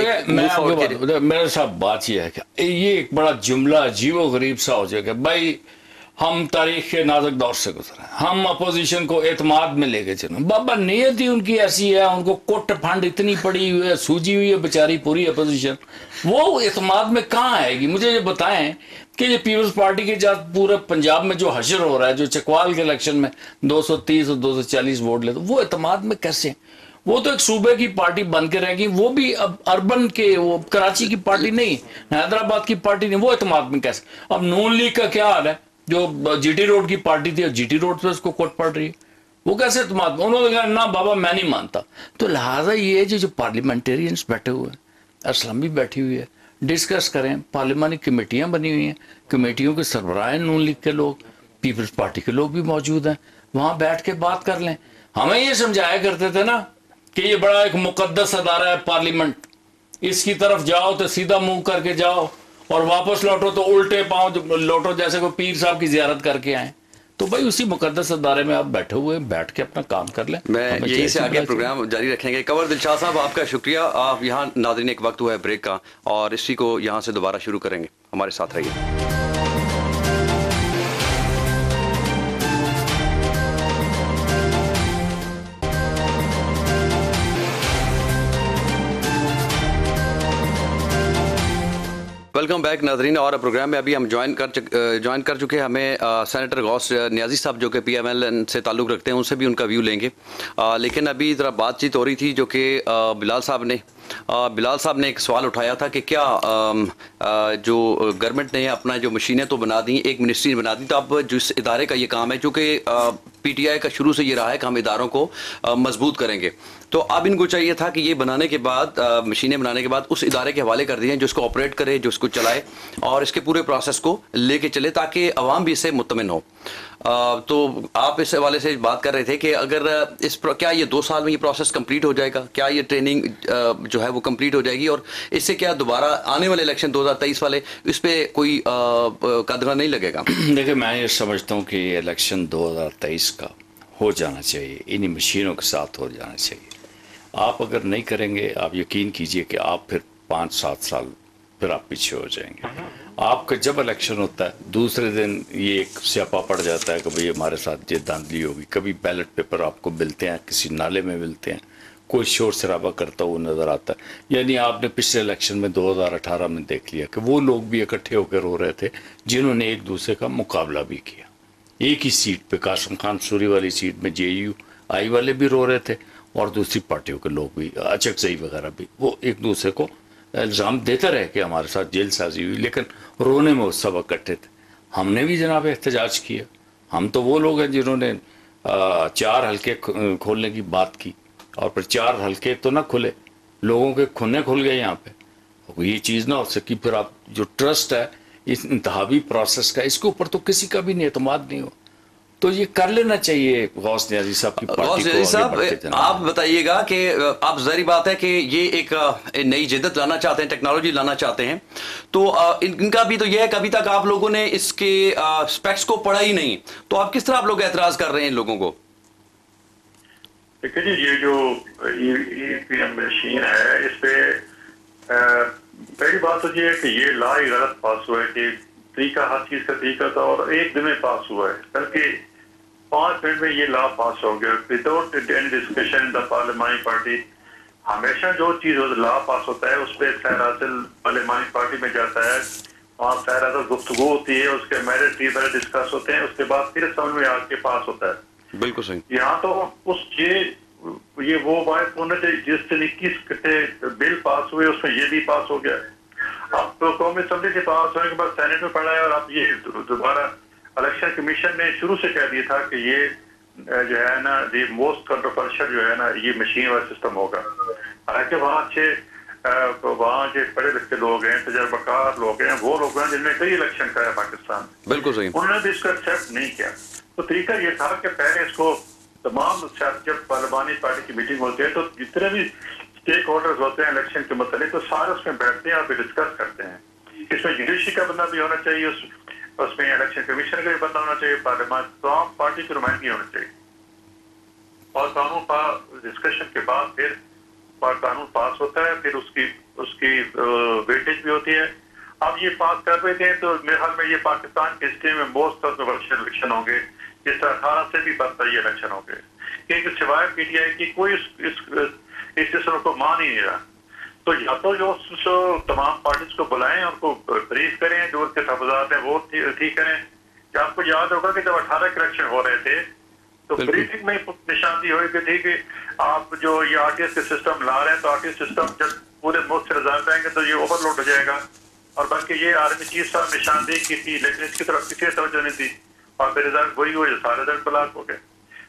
کا میرے ساتھ بات یہ ہے کہ یہ ایک بڑا جملہ عجیب و غریب سا ہو جائے گا. بھائی ہم تاریخ کے نازک دور سے گزرے, ہم اپوزیشن کو اعتماد میں لے کے چلیں. بابا نیت ہی ان کی ایسی ہے, ان کو کوٹ پھنڈ اتنی پڑی ہوئی ہے, سوجی ہوئی ہے بیچاری پوری اپوزیشن, وہ اعتماد میں کہاں آئے گی؟ مجھے یہ بتائیں کہ یہ پیپلز پارٹی کے جات پورے پنجاب میں جو حشر ہو رہا ہے, جو چکوال کے الیکشن میں دو سو تیس اور دو سو چالیس ووٹ لیتے, وہ اعتماد میں کیسے؟ وہ تو ایک صوبے کی پارٹی بن کے رہ گی, وہ بھی اب اربن کے, وہ کراچی کی پارٹی نہیں, حیدرآباد کی پارٹی نہیں, وہ اعتماد میں کیسے؟ اب نون لیگ کا کیا حال ہے, جو جی ٹی روڈ کی پارٹی تھی, جی ٹی روڈ پہ اس کو کوٹ پڑ رہی ہے, وہ کیسے اعتماد؟ انہوں نے کہا نہ بابا میں نہیں مانتا. تو لہٰذا یہ جو پارلیمنٹیرینس بیٹھے ہوئے ہیں، اسلام بھی بیٹھی ہوئی ہے، ڈسکس کریں. پارلیمانی کمیٹیاں بنی ہوئی ہیں، کمیٹیوں کے سربراہ نون لیگ کے لوگ، پیپلز پارٹی کے لوگ بھی موجود ہیں، وہاں بیٹھ کے بات کر لیں. ہمیں یہ سمجھایا کرتے تھے نا کہ یہ بڑا ایک مقدس ادارہ ہے پارلیمنٹ، اس کی طرف جاؤ تو سیدھا منہ کر کے جاؤ اور واپس لوٹو تو الٹے پاؤں لوٹو، جیسے کوئی پیر صاحب کی زیارت کر کے آئیں. تو بھائی اسی مقدس ادارے میں آپ بیٹھے ہوئے بیٹھ کے اپنا کام کر لیں. میں یہیں سے آگے پروگرام جاری رکھیں گے. کنور دلشاد صاحب آپ کا شکریہ. آپ یہاں ناظرین ایک وقت ہوا ہے بریک کا، اور اسی کو یہاں سے دوبارہ شروع کریں گے. ہمارے ساتھ رہیے. ویلکم بیک ناظرین. اور پروگرام میں ابھی ہم جوائن کر جوائن کر چکے ہیں ہمیں سینیٹر غوث نیازی صاحب جو کہ پی ایم ایل این سے تعلق رکھتے ہیں، ان سے بھی ان کا ویو لیں گے. لیکن ابھی ذرا بات چیت ہو رہی تھی جو کہ بلال صاحب نے بلال صاحب نے ایک سوال اٹھایا تھا کہ کیا جو گورنمنٹ نے اپنا جو مشینیں تو بنا دیں، ایک منسٹری بنا دی، تو اب جس ادارے کا یہ کام ہے، چونکہ پی ٹی آئی کا شروع سے یہ رہا ہے کہ ہم اداروں کو مضبوط کریں گے، تو اب ان کو چاہیے تھا کہ یہ بنانے کے بعد، مشینیں بنانے کے بعد اس ادارے کے حوالے کر دیں جو اس کو آپریٹ کرے، جو اس کو چلائے اور اس کے پورے پروسیس کو لے کے چلے، تاکہ عوام بھی اس سے مطمئن ہو. تو آپ اس حوالے سے بات کر رہے تھے کہ اگر اس کیا یہ دو سال میں یہ پروسیس کمپلیٹ ہو جائے گا، کیا یہ ٹریننگ جو ہے وہ کمپلیٹ ہو جائے گی، اور اس سے کیا دوبارہ آنے والے الیکشن دو ہزار تیئیس والے اس پہ کوئی قدغہ نہیں لگے گا؟ دیکھیں میں یہ سمجھتا ہوں کہ یہ الیکشن دو ہزار تیئیس کا ہو جانا چاہیے، انہی مشینوں کے ساتھ ہو جانا چاہیے. آپ اگر نہیں کریں گے، آپ یقین کیجئے کہ آپ پھر پانچ سات سال پھر آپ پیچھے ہو جائیں گے. آپ کا جب الیکشن ہوتا ہے دوسرے دن یہ ایک سیاپا پڑ جاتا ہے کہ بھئی ہمارے ساتھ یہ دھاندلی ہوگی. کبھی بیلٹ پیپر آپ کو ملتے ہیں کسی نالے میں ملتے ہیں، کوئی شور شرابہ کرتا ہوا نظر آتا ہے. یعنی آپ نے پچھلے الیکشن میں دو ہزار اٹھارہ میں دیکھ لیا کہ وہ لوگ بھی اکٹھے ہو کے رو رہے تھے جنہوں نے ایک دوسرے کا مقابلہ بھی کیا. ایک ہی سیٹ پہ قاسم خان سوری والی سیٹ میں جے یو آئی والے بھی رو رہے تھے اور دوسری پارٹیوں کے لوگ بھی، اچکزئی وغیرہ بھی، وہ ایک دوسرے کو الزام دیتے رہے کہ ہمارے ساتھ جیل سازی ہوئی، لیکن رونے میں وہ سب اکٹھے تھے. ہم نے بھی جناب احتجاج کیا. ہم تو وہ لوگ ہیں جنہوں نے چار حلقے کھولنے کی بات کی، اور پھر چار حلقے تو نہ کھلے، لوگوں کے کھنے کھل گئے یہاں پہ. یہ چیز نہ ہو سکی. پھر آپ جو ٹرسٹ ہے اس انتخابی پروسیس کا، اس کے اوپر تو کسی کا بھی نہیں اعتماد نہیں ہو، تو یہ کر لینا چاہیے غوث نیازی صاحب کی پارٹی کو. غوث نیازی صاحب آپ بتائیے گا کہ آپ ظاہری بات ہے کہ یہ ایک نئی جدت لانا چاہتے ہیں، ٹیکنالوجی لانا چاہتے ہیں، تو ان کا بھی تو یہ ہے کہ ابھی تک آپ لوگوں نے اس کے اسپیکس کو پڑھا ہی نہیں، تو آپ کس طرح آپ لوگ اعتراض کر رہے ہیں ان لوگوں کو؟ دیکھیں جی، یہ جو ای پی ایم مشین ہے، اس پہ پہلی بات تو یہ ہے کہ یہ لا ہی غلط پاس ہوا ہے کہ طریقہ ہر چیز کا طریقہ تھا اور ایک دن میں پاس ہوا ہے، بلکہ پانچ منٹ میں یہ لا پاس ہو گیا without any discussion in the پارلیمانی پارٹی. ہمیشہ جو چیز لا پاس ہوتا ہے اس پہ خیر حاصل پارلیمانی پارٹی میں جاتا ہے، وہاں خیر حاصل گفتگو ہوتی ہے، اس کے میرٹ بھی پہلے ڈسکس ہوتے ہیں، اس کے بعد پھر سمجھ میں آ کے پاس ہوتا ہے. بالکل صحیح. یہاں تو اس یہ یہ وہ واحد ہونا چاہیے جس دن اکیس بل پاس ہوئے اس میں یہ بھی پاس ہو گیا. اب تو قومی اسمبلی سے پاس ہونے کے بعد سینٹ میں پڑھا ہے، اور اب یہ دوبارہ الیکشن کمیشن نے شروع سے کہہ دیا تھا کہ یہ جو ہے نا یہ موسٹ کنٹروورشل جو ہے نا یہ مشین والا سسٹم ہوگا. حالانکہ وہاں اچھے وہاں جو پڑھے لکھے لوگ ہیں، تجربہ کار لوگ ہیں، وہ لوگ ہیں جن نے کئی الیکشن کرایا پاکستان. بالکل صحیح. انہوں نے بھی اس کو ایکسیپٹ نہیں کیا. تو طریقہ یہ تھا کہ پہلے اس کو تمام جب پارلیمانی پارٹی کی میٹنگ ہوتی ہے تو جتنے بھی اسٹیک ہولڈرز ہوتے ہیں الیکشن کے متعلق تو سارے اس میں بیٹھتے ہیں اور پھر ڈسکس کرتے ہیں. اس میں جوڈیشری کا بندہ بھی ہونا چاہیے، اس میں الیکشن کمیشن کا بھی بندہ ہونا چاہیے، پارلیمان تمام پارٹی کی نمائندگی ہونا چاہیے، اور قانون پاس ڈسکشن کے بعد پھر قانون پاس ہوتا ہے، پھر اس کی اس کی ویٹیج بھی ہوتی ہے. اب یہ پاس کر رہے تھے تو میرے خیال میں یہ پاکستان کی ہسٹری میں موسٹ کنٹروورشل الیکشن ہوں گے، جس طرح اٹھارہ سے بھی بدتر یہ الیکشن ہوں گے، کیونکہ سوائے پی ٹی آئی کی کوئی اس سسٹم کو مان ہی نہیں رہا. تو یا تو جو تمام پارٹیز کو بلائیں، ان کو بریف کریں، جو ان کے تحفظات ہیں وہ ٹھیک کریں. کہ آپ کو یاد ہوگا کہ جب اٹھارہ کے الیکشن ہو رہے تھے تو بریفنگ میں نشاندہی ہوئی کہ تھی کہ آپ جو یہ آر ٹی ایس کے سسٹم لا رہے ہیں تو آر ٹی ایس سسٹم جب پورے ملک سے رزالٹ آئیں گے تو یہ اوور لوڈ ہو جائے گا. اور بلکہ یہ آرمی چیف صاحب نشاندہی کی تھی، لیکن اس کی طرف کسی توجہ نہیں تھی، اور پھر رزلٹ وہی ہوئے، سارے رزلٹ بلاک ہو گئے.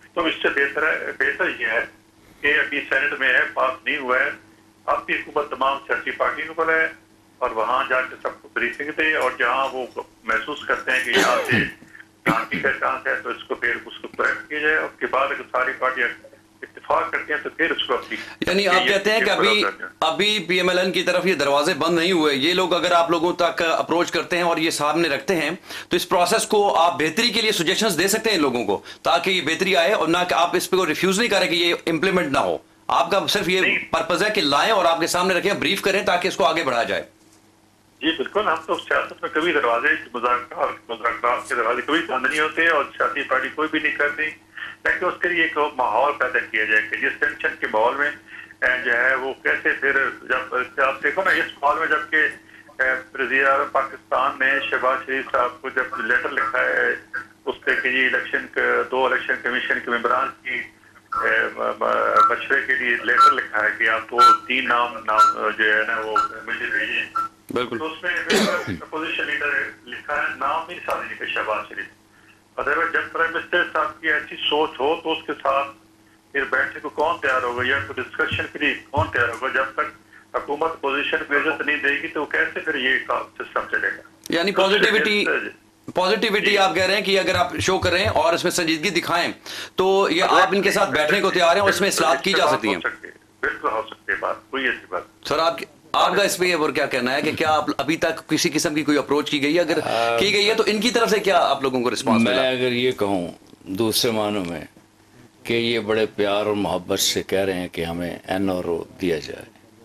تو اس سے بہتر ہے بہتر یہ ہے کہ ابھی سینٹ میں ہے، پاس نہیں ہوا ہے، اب بھی حکومت تمام سیاسی پارٹی کو بلائے اور وہاں جا کے سب کو بریفنگ دے، اور جہاں وہ محسوس کرتے ہیں کہ یہاں سے گھانٹی کا چانس ہے تو اس کو پھر اس کو کریکٹ کیا جائے، اور اس کے بعد اگر ساری پارٹیاں اتفاق کرتے ہیں تو پھر اس کو اپنی، یعنی آپ کہتے ہیں کہ ابھی ابھی پی ایم ایل این کی طرف یہ دروازے بند نہیں ہوئے، یہ لوگ اگر آپ لوگوں تک اپروچ کرتے ہیں اور یہ سامنے رکھتے ہیں تو اس پروسیس کو آپ بہتری کے لیے سجیشنز دے سکتے ہیں لوگوں کو تاکہ یہ بہتری آئے، اور نہ کہ آپ اس پہ کوئی ریفیوز نہیں کریں کہ یہ امپلیمنٹ نہ ہو. آپ کا صرف یہ پرپز ہے کہ لائیں اور آپ کے سامنے رکھیں، بریف کریں تاکہ اس کو آگے بڑھایا جائے. جی بالکل، ہم تو سیاست میں کبھی دروازے مذاکرات مذاکرات کے دروازے کبھی بند نہیں ہوتے اور سیاسی پارٹی کوئی بھی نہیں کرتی، تاکہ اس کے لیے ایک ماحول پیدا کیا جائے کہ جس ٹینشن کے ماحول میں جو ہے وہ کیسے پھر جب آپ دیکھو نا اس ماحول میں جب کہ وزیر اعظم پاکستان نے شہباز شریف صاحب کو جب لیٹر لکھا ہے اس پہ کہ جی الیکشن دو الیکشن کمیشن کے ممبران کی مشورے کے لیے لیٹر لکھا ہے کہ آپ دو تین نام نام جو ہے نا وہ مجھے بھیجیں، بالکل تو اس میں اپوزیشن لیڈر لکھا ہے نام بھی ساتھ لکھا شہباز شریف. ادروائز جب پرائم منسٹر صاحب کی ایسی سوچ ہو تو اس کے ساتھ پھر بیٹھنے کو کون تیار ہوگا یا کوئی ڈسکشن کے لیے کون تیار ہوگا؟ جب تک حکومت پوزیشن کو عزت نہیں دے گی تو کیسے پھر یہ سسٹم چلے گا؟ یعنی پازیٹیوٹی پازیٹیوٹی آپ کہہ رہے ہیں کہ اگر آپ شو کریں اور اس میں سنجیدگی دکھائیں تو یہ آپ ان کے ساتھ بیٹھنے کو تیار ہیں اور اس میں اصلاحات کی جا سکتی ہیں. بالکل ہو سکتی ہے بات، کوئی ایسی بات. سر آپ آپ کا اس پہ اور کیا کہنا ہے کہ کیا ابھی تک کسی قسم کی کوئی اپروچ کی گئی ہے؟ اگر کی گئی ہے تو ان کی طرف سے کیا آپ لوگوں کو رسپانس ملا؟ میں اگر یہ کہوں دوسرے معنوں میں کہ یہ بڑے پیار اور محبت سے کہہ رہے ہیں کہ ہمیں این اور او دیا جائے،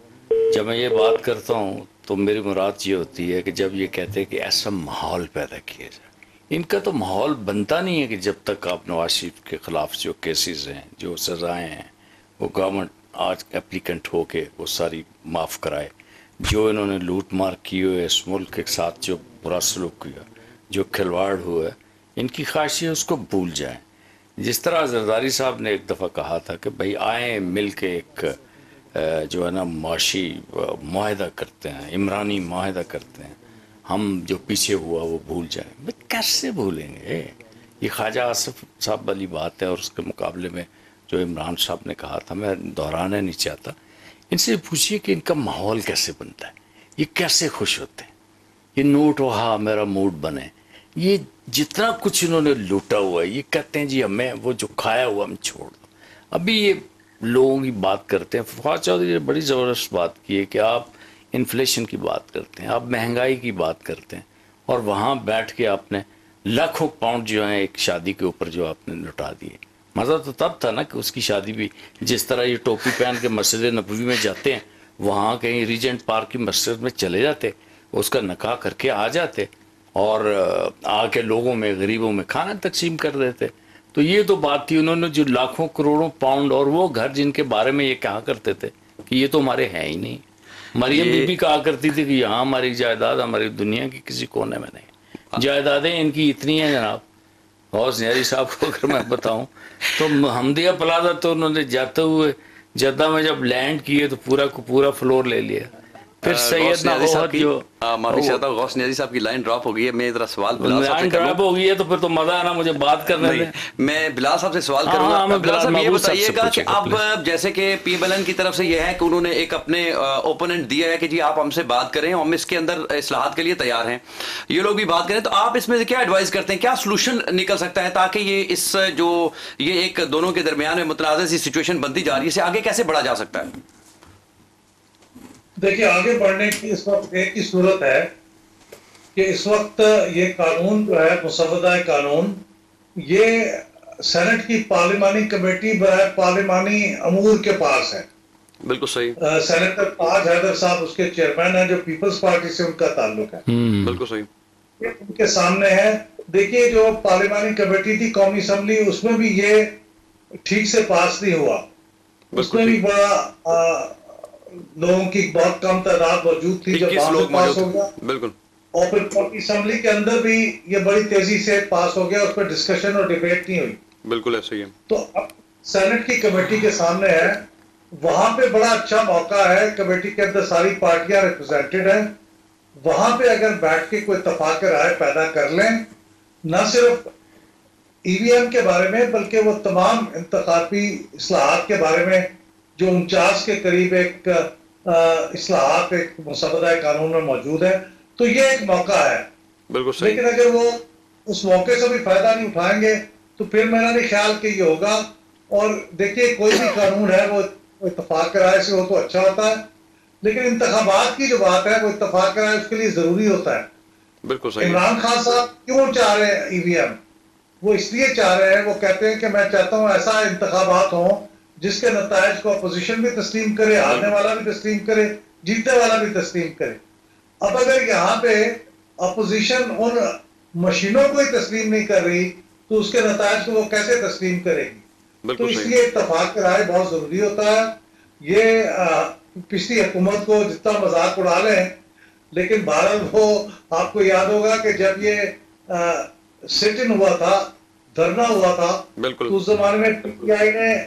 جب میں یہ بات کرتا ہوں تو میری مراد یہ ہوتی ہے کہ جب یہ کہتے ہیں کہ ایسا ماحول پیدا کیا جائے، ان کا تو ماحول بنتا نہیں ہے کہ جب تک آپ نواز شریف کے خلاف جو کیسز ہیں جو سزائیں ہیں وہ گورنمنٹ آج اپلیکنٹ ہو کے وہ ساری معاف کرائے، جو انہوں نے لوٹ مار کی ہوئے اس ملک کے ساتھ جو برا سلوک کیا، جو کھلواڑ ہوا ہے، ان کی خواہش ہے اس کو بھول جائیں. جس طرح زرداری صاحب نے ایک دفعہ کہا تھا کہ بھائی آئیں مل کے ایک جو ہے نا معاشی معاہدہ کرتے ہیں، عمرانی معاہدہ کرتے ہیں، ہم جو پیچھے ہوا وہ بھول جائیں. بھائی کیسے بھولیں گے؟ یہ خواجہ آصف صاحب والی بات ہے، اور اس کے مقابلے میں جو عمران صاحب نے کہا تھا، میں دہرانا نہیں چاہتا. ان سے پوچھیے کہ ان کا ماحول کیسے بنتا ہے، یہ کیسے خوش ہوتے ہیں، یہ نوٹ وہاں میرا موڈ بنے، یہ جتنا کچھ انہوں نے لوٹا ہوا ہے یہ کہتے ہیں جی ہمیں وہ جو کھایا ہوا ہم چھوڑ دو. ابھی یہ لوگوں کی بات کرتے ہیں، فواد چودھری نے بڑی زبردست بات کی ہے کہ آپ انفلیشن کی بات کرتے ہیں، آپ مہنگائی کی بات کرتے ہیں، اور وہاں بیٹھ کے آپ نے لاکھوں پاؤنڈ جو ہیں ایک شادی کے اوپر جو آپ نے لٹا دیے. مزہ تو تب تھا نا کہ اس کی شادی بھی جس طرح یہ ٹوپی پہن کے مسجد نبوی میں جاتے ہیں، وہاں کہیں ریجنٹ پارک کی مسجد میں چلے جاتے، اس کا نکاح کر کے آ جاتے اور آ کے لوگوں میں غریبوں میں کھانا تقسیم کر دیتے. تو یہ تو بات تھی. انہوں نے جو لاکھوں کروڑوں پاؤنڈ اور وہ گھر جن کے بارے میں یہ کہا کرتے تھے کہ یہ تو ہمارے ہیں ہی نہیں. مریم بی بی کہا کرتی تھی کہ یہاں ہماری جائیداد ہماری دنیا کی کسی کونے میں نہیں. جائیدادیں ان کی اتنی ہیں جناب. غوث نیاری صاحب کو اگر میں بتاؤں تو حمدیہ پلازا تو انہوں نے جاتے ہوئے جدہ میں جب لینڈ کیے تو پورا کو پورا فلور لے لیا. پھر سید نبوت جو معافی چاہتا ہوں، غوث نیازی صاحب کی لائن ڈراپ ہو گئی ہے. میں ذرا سوال لائن ڈراپ ہو گئی ہے تو پھر تو مزہ آنا مجھے بات کرنے میں. میں بلال صاحب سے سوال کروں گا. بلال صاحب یہ بتائیے گا کہ اب جیسے کہ پی ایم ایل این کی طرف سے یہ ہے کہ انہوں نے ایک اپنے اوپوننٹ دیا ہے کہ جی آپ ہم سے بات کریں، ہم اس کے اندر اصلاحات کے لیے تیار ہیں، یہ لوگ بھی بات کریں، تو آپ اس میں کیا ایڈوائز کرتے ہیں، کیا سلوشن نکل سکتا ہے تاکہ یہ اس جو یہ ایک دونوں کے درمیان میں متنازع سی سچویشن بنتی جا رہی ہے، اسے آگے کیسے بڑھا جا سکتا ہے؟ دیکھیے آگے بڑھنے کی اس وقت ایک ہی صورت ہے کہ اس وقت یہ قانون جو ہے مسودہ قانون یہ سینٹ کی پارلیمانی کمیٹی برائے پارلیمانی امور کے پاس ہے. بالکل صحیح. سینیٹر تاج حیدر صاحب اس کے چیئرمین ہیں جو پیپلز پارٹی سے ان کا تعلق ہے. بالکل صحیح. یہ ان کے سامنے ہے. دیکھیے جو پارلیمانی کمیٹی تھی قومی اسمبلی، اس میں بھی یہ ٹھیک سے پاس نہیں ہوا. اس میں بھی بڑا لوگوں کی بہت کم تعداد موجود تھی جو پاس ہو گیا. بالکل. اور پھر قومی اسمبلی کے اندر بھی یہ بڑی تیزی سے پاس ہو گیا، اس پر ڈسکشن اور ڈیبیٹ نہیں ہوئی. بالکل ایسا ہی ہے. تو اب سینٹ کی کمیٹی کے سامنے ہے، وہاں پہ بڑا اچھا موقع ہے. کمیٹی کے اندر ساری پارٹیاں ریپرزینٹڈ ہیں، وہاں پہ اگر بیٹھ کے کوئی اتفاق رائے پیدا کر لیں، نہ صرف ای وی ایم کے بارے میں بلکہ وہ تمام انتخابی اصلاحات کے بارے میں جو انچاس کے قریب ایک اصلاحات ایک مسودہ قانون میں موجود ہے، تو یہ ایک موقع ہے. بالکل صحیح. لیکن اگر وہ اس موقع سے بھی فائدہ نہیں اٹھائیں گے تو پھر میرا نہیں خیال کہ یہ ہوگا. اور دیکھیے کوئی بھی قانون ہے وہ اتفاق کے رائے سے ہو تو اچھا ہوتا ہے، لیکن انتخابات کی جو بات ہے وہ اتفاق کے رائے اس کے لیے ضروری ہوتا ہے. بالکل صحیح. عمران خان صاحب کیوں چاہ رہے ہیں ای وی ایم؟ وہ اس لیے چاہ رہے ہیں، وہ کہتے ہیں کہ میں چاہتا ہوں ایسا انتخابات ہوں جس کے نتائج کو اپوزیشن بھی تسلیم کرے، ہارنے والا بھی تسلیم کرے، جیتنے والا بھی تسلیم کرے. اب اگر یہاں پہ اپوزیشن ان مشینوں کو ہی تسلیم نہیں کر رہی تو اس کے نتائج کو وہ کیسے تسلیم کرے گی؟ تو اس لیے اتفاق کی رائے بہت ضروری ہوتا ہے. یہ پچھلی حکومت کو جتنا مذاق اڑا لیں، لیکن بھارت وہ آپ کو یاد ہوگا کہ جب یہ سٹ ان ہوا تھا، دھرنا ہوا تھا، تو اس زمانے میں پی ٹی آئی نے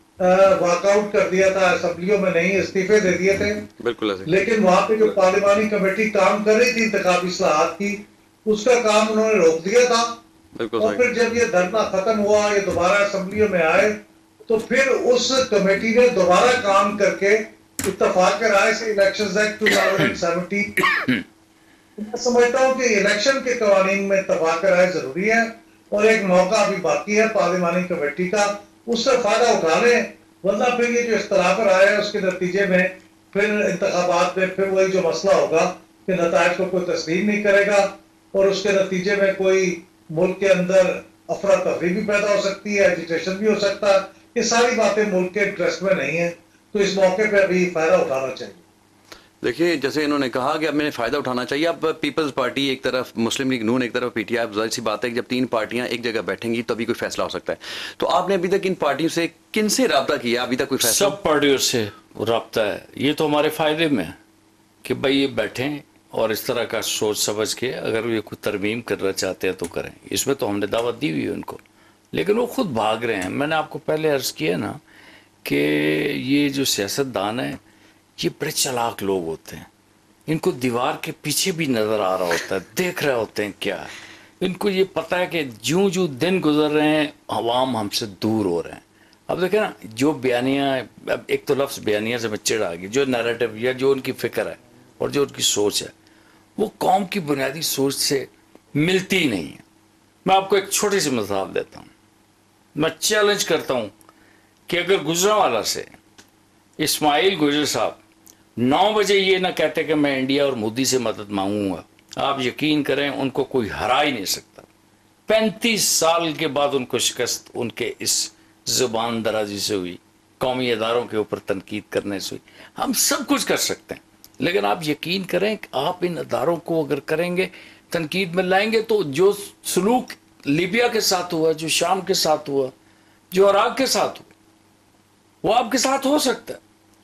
واک آؤٹ کر دیا تھا، اسمبلیوں میں نہیں استعفے دے دیے تھے. لیکن وہاں پہ جو پارلیمانی کمیٹی کام کر رہی تھی انتخابی اصلاحات کی، اس کا کام انہوں نے روک دیا تھا. اور پھر جب یہ دھرنا ختم ہوا، یہ دوبارہ اسمبلیوں میں آئے، تو پھر اس کمیٹی نے دوبارہ کام کر کے اتفاق کے رائے سے الیکشنز ایکٹ دو ہزار سترہ میں سمجھتا ہوں کہ الیکشن کے قوانین میں اتفاق کے رائے ضروری ہے، اور ایک موقع ابھی باقی ہے پارلیمانی کمیٹی کا، اس سے فائدہ اٹھا لیں. ورنہ پھر یہ جو اختلاف رائے ہے اس کے نتیجے میں پھر انتخابات میں پھر وہی جو مسئلہ ہوگا کہ نتائج کو کوئی تسلیم نہیں کرے گا، اور اس کے نتیجے میں کوئی ملک کے اندر افراتفری بھی پیدا ہو سکتی ہے، ایجیٹیشن بھی ہو سکتا ہے. یہ ساری باتیں ملک کے انٹرسٹ میں نہیں ہیں، تو اس موقع پہ ابھی فائدہ اٹھانا چاہیے. دیکھیے جیسے انہوں نے کہا کہ اب میں نے فائدہ اٹھانا چاہیے. اب پیپلز پارٹی ایک طرف، مسلم لیگ نون ایک طرف، پی ٹی آئی، ظاہر سی بات ہے کہ جب تین پارٹیاں ایک جگہ بیٹھیں گی تو ابھی کوئی فیصلہ ہو سکتا ہے. تو آپ نے ابھی تک ان پارٹیوں سے کن سے رابطہ کیا؟ ابھی تک کوئی فیصلہ؟ سب پارٹیوں سے رابطہ ہے. یہ تو ہمارے فائدے میں ہے کہ بھائی یہ بیٹھیں اور اس طرح کا سوچ سمجھ کے اگر یہ کوئی ترمیم کرنا چاہتے ہیں تو کریں. اس میں تو ہم نے دعوت دی ہوئی ہے ان کو، لیکن وہ خود بھاگ رہے ہیں. میں نے آپ کو پہلے عرض کیا نا کہ یہ جو سیاست دان ہیں یہ بڑے چلاک لوگ ہوتے ہیں. ان کو دیوار کے پیچھے بھی نظر آ رہا ہوتا ہے، دیکھ رہے ہوتے ہیں کیا ہے. ان کو یہ پتہ ہے کہ جوں جوں دن گزر رہے ہیں عوام ہم سے دور ہو رہے ہیں. اب دیکھیں نا، جو بیانیاں، اب ایک تو لفظ بیانیہ سے میں چڑ آ گئی، جو نیریٹو یا جو ان کی فکر ہے اور جو ان کی سوچ ہے وہ قوم کی بنیادی سوچ سے ملتی نہیں ہے. میں آپ کو ایک چھوٹی سی مثال دیتا ہوں. میں چیلنج کرتا ہوں کہ اگر گجرانوالہ سے اسماعیل گجر صاحب نو بجے یہ نہ کہتے کہ میں انڈیا اور مودی سے مدد مانگوں گا، آپ یقین کریں ان کو کوئی ہرا ہی نہیں سکتا. پینتیس سال کے بعد ان کو شکست ان کے اس زبان درازی سے ہوئی، قومی اداروں کے اوپر تنقید کرنے سے ہوئی. ہم سب کچھ کر سکتے ہیں، لیکن آپ یقین کریں کہ آپ ان اداروں کو اگر کریں گے، تنقید میں لائیں گے، تو جو سلوک لیبیا کے ساتھ ہوا، جو شام کے ساتھ ہوا، جو عراق کے ساتھ ہوا، وہ آپ کے ساتھ ہو سکتا ہے.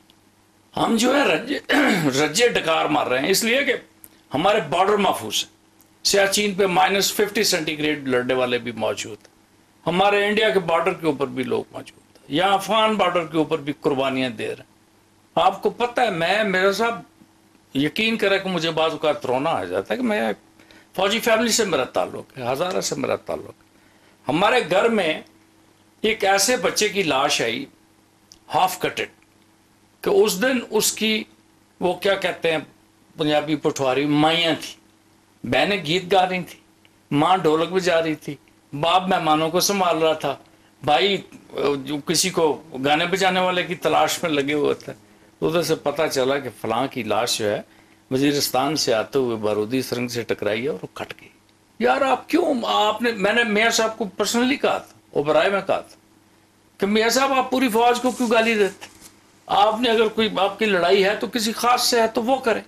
ہم جو ہے رجے رجے ڈکار مار رہے ہیں اس لیے کہ ہمارے بارڈر محفوظ ہیں. سیاچین پہ مائنس ففٹی سینٹی گریڈ لڑنے والے بھی موجود ہیں. ہمارے انڈیا کے بارڈر کے اوپر بھی لوگ موجود ہیں. یہاں افغان بارڈر کے اوپر بھی قربانیاں دے رہے ہیں. آپ کو پتہ ہے، میں میرا صاحب یقین کرے کہ مجھے بعض اوقات رونا آ جاتا ہے کہ میں فوجی فیملی سے میرا تعلق ہے، ہزارہ سے میرا تعلق ہے. ہمارے گھر میں ایک ایسے بچے کی لاش آئی ہاف کٹڈ کہ اس دن اس کی وہ کیا کہتے ہیں پنجابی پٹھواری مائیاں تھی. بہنیں گیت گا رہی تھی، ماں ڈھولک بجا رہی تھی، باپ مہمانوں کو سنبھال رہا تھا، بھائی جو کسی کو گانے بجانے والے کی تلاش میں لگے ہوئے تھے. ادھر سے پتہ چلا کہ فلاں کی لاش جو ہے وزیرستان سے آتے ہوئے بارودی سرنگ سے ٹکرائی ہے اور وہ کٹ گئی. یار آپ کیوں، آپ نے، میں نے میاں صاحب کو پرسنلی کہا تھا، اوبرائے میں کہا تھا کہ میاں صاحب آپ پوری فوج کو کیوں گالی دیتے؟ آپ نے اگر کوئی آپ کی لڑائی ہے تو کسی خاص سے ہے تو وہ کریں.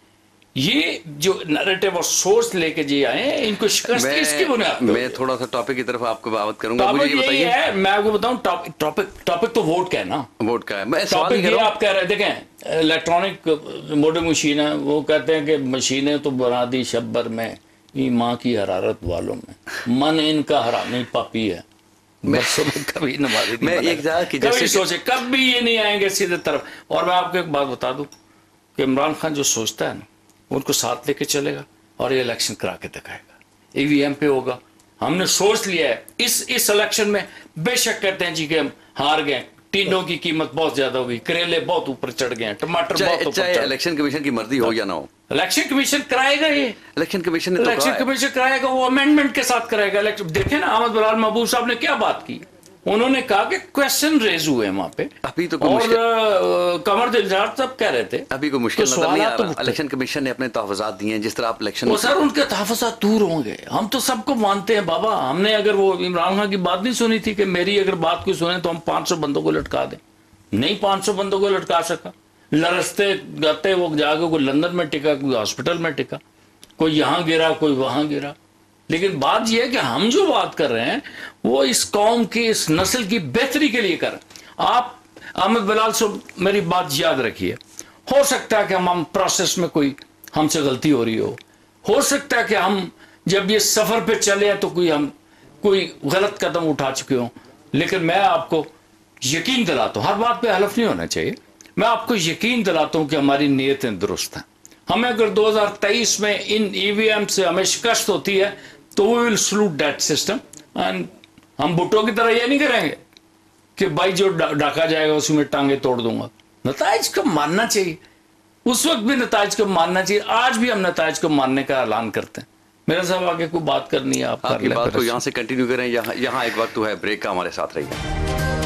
یہ جو نیریٹو اور سوچ لے کے جی آئے ہیں، ان کو شکست کس کی بنیاد پہ؟ میں تھوڑا سا ٹاپک کی طرف آپ کو بات کروں گا. مجھے یہ بتائیے ہے، میں آپ کو بتاؤں ٹاپک ٹاپک تو ووٹ کا ہے نا. ووٹ کا ہے. میں ٹاپک یہ آپ کہہ رہے دیکھیں الیکٹرانک ووٹنگ مشین ہے، وہ کہتے ہیں کہ مشینیں تو بنا دی شبر میں، ماں کی حرارت والوں میں، من ان کا حرامی پاپی ہے. میں کبھی نمازی کبھی سوچے کبھی یہ نہیں آئیں گے سیدھے طرف. اور میں آپ کو ایک بات بتا دوں کہ عمران خان جو سوچتا ہے نا ان کو ساتھ لے کے چلے گا اور یہ الیکشن کرا کے دکھائے گا. ای وی ایم پہ ہوگا، ہم نے سوچ لیا ہے اس اس الیکشن میں بے شک کہتے ہیں جی کہ ہم ہار گئے, ٹینڈوں کی قیمت بہت زیادہ ہوئی, کریلے بہت اوپر چڑھ گئے ہیں, ٹماٹر بہت اوپر چاہے چڑھ. الیکشن کمیشن کی مرضی ہو یا نہ ہو, الیکشن کمیشن کرائے گا, یہ الیکشن کمیشن نے تو الیکشن کہا ہے. کمیشن کرائے گا, وہ امینڈمنٹ کے ساتھ کرائے گا. دیکھیں نا احمد بلال محبوب صاحب نے کیا بات کی, انہوں نے کہا کہ کوشچن ریز ہوئے ہیں وہاں پہ, ابھی تو کوئی اور مشکل قمر دلجار صاحب کہہ رہے تھے ابھی کوئی مشکل تو نظر نہیں آ سوالات تو رہا. مختلف. الیکشن کمیشن نے اپنے تحفظات دیے ہیں جس طرح آپ الیکشن وہ سر ان کے تحفظات دور ہوں گے, ہم تو سب کو مانتے ہیں بابا. ہم نے اگر وہ عمران خان کی بات نہیں سنی تھی کہ میری اگر بات کوئی سنے تو ہم پانچ سو بندوں کو لٹکا دیں, نہیں پانچ سو بندوں کو لٹکا سکا, لرستے گاتے وہ جا کے کوئی لندن میں ٹکا, کوئی ہاسپٹل میں ٹکا, کوئی یہاں گرا کوئی وہاں گرا. لیکن بات یہ ہے کہ ہم جو بات کر رہے ہیں وہ اس قوم کی, اس نسل کی بہتری کے لیے کر رہے ہیں. آپ احمد بلال صاحب میری بات یاد رکھیے, ہو سکتا ہے کہ ہم ہم پروسیس میں کوئی ہم سے غلطی ہو رہی ہو, ہو سکتا ہے کہ ہم جب یہ سفر پہ چلے ہیں تو کوئی ہم کوئی غلط قدم اٹھا چکے ہوں, لیکن میں آپ کو یقین دلاتا ہوں, ہر بات پہ حلف نہیں ہونا چاہیے, میں آپ کو یقین دلاتا ہوں کہ ہماری نیتیں درست ہیں. ہمیں اگر دو ہزار تیئیس میں ان ای وی ایم سے ہمیں شکست ہوتی ہے تو we will salute that system, and ہم بھٹو کی طرح یہ نہیں کریں گے کہ بھائی جو ڈاکا جائے گا اسی میں ٹانگیں توڑ دوں گا. نتائج کو ماننا چاہیے, اس وقت بھی نتائج کو ماننا چاہیے, آج بھی ہم نتائج کو ماننے کا اعلان کرتے ہیں. میرا صاحب آگے کوئی بات کرنی ہے آپ آپ کر کی لیں. بات کو یہاں سے کنٹینیو کریں, یہاں یہاں ایک وقت ہے بریک کا, ہمارے ساتھ رہیے.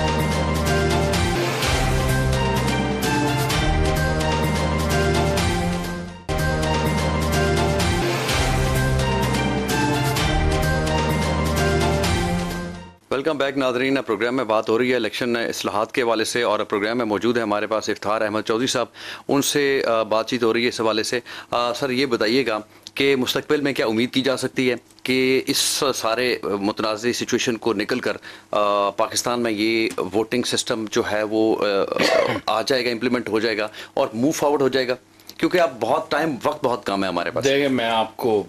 ویلکم بیک ناظرین. پروگرام میں بات ہو رہی ہے الیکشن اصلاحات کے حوالے سے, اور پروگرام میں موجود ہے ہمارے پاس افتخار احمد چودھری صاحب, ان سے بات چیت ہو رہی ہے اس حوالے سے. سر یہ بتائیے گا کہ مستقبل میں کیا امید کی جا سکتی ہے کہ اس سارے متنازع سچویشن کو نکل کر پاکستان میں یہ ووٹنگ سسٹم جو ہے وہ آ جائے گا, امپلیمنٹ ہو جائے گا اور موو فارورڈ ہو جائے گا, کیونکہ اب بہت ٹائم وقت بہت کم ہے ہمارے پاس. دیکھیں میں آپ کو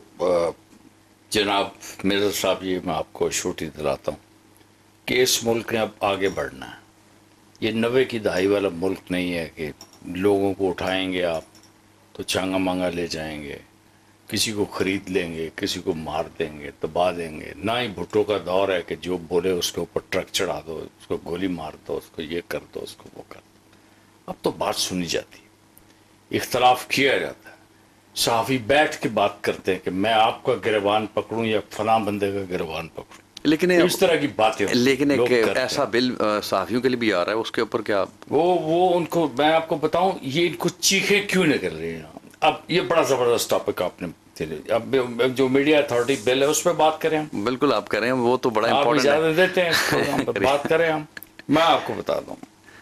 جناب مرزا صاحب, یہ میں آپ کو چھوٹی دلاتا ہوں کہ اس ملک نے اب آگے بڑھنا ہے. یہ نوے کی دہائی والا ملک نہیں ہے کہ لوگوں کو اٹھائیں گے آپ تو چانگا مانگا لے جائیں گے, کسی کو خرید لیں گے, کسی کو مار دیں گے, دبا دیں گے. نہ ہی بھٹو کا دور ہے کہ جو بولے اس کے اوپر ٹرک چڑھا دو, اس کو گولی مار دو, اس کو یہ کر دو, اس کو وہ کر دو. اب تو بات سنی جاتی ہے, اختلاف کیا جاتا ہے, صحافی بیٹھ کے بات کرتے ہیں کہ میں آپ کا گریبان پکڑوں یا فلاں بندے کا گریبان پکڑوں, لیکن اس طرح کی باتیں. لیکن ایک ایسا بل صحافیوں کے لیے بھی آ رہا ہے, اس کے اوپر کیا وہ وہ ان کو میں آپ کو بتاؤں یہ ان کو چیخیں کیوں نکل رہی ہیں. اب یہ بڑا زبردست ٹاپک آپ نے, اب جو میڈیا اتھارٹی بل ہے اس پہ بات کریں ہم. بالکل آپ کریں, وہ تو بڑا آپ امپورٹنٹ ہے. اجازت دیتے ہیں بات کریں ہم. میں آپ کو بتا دوں,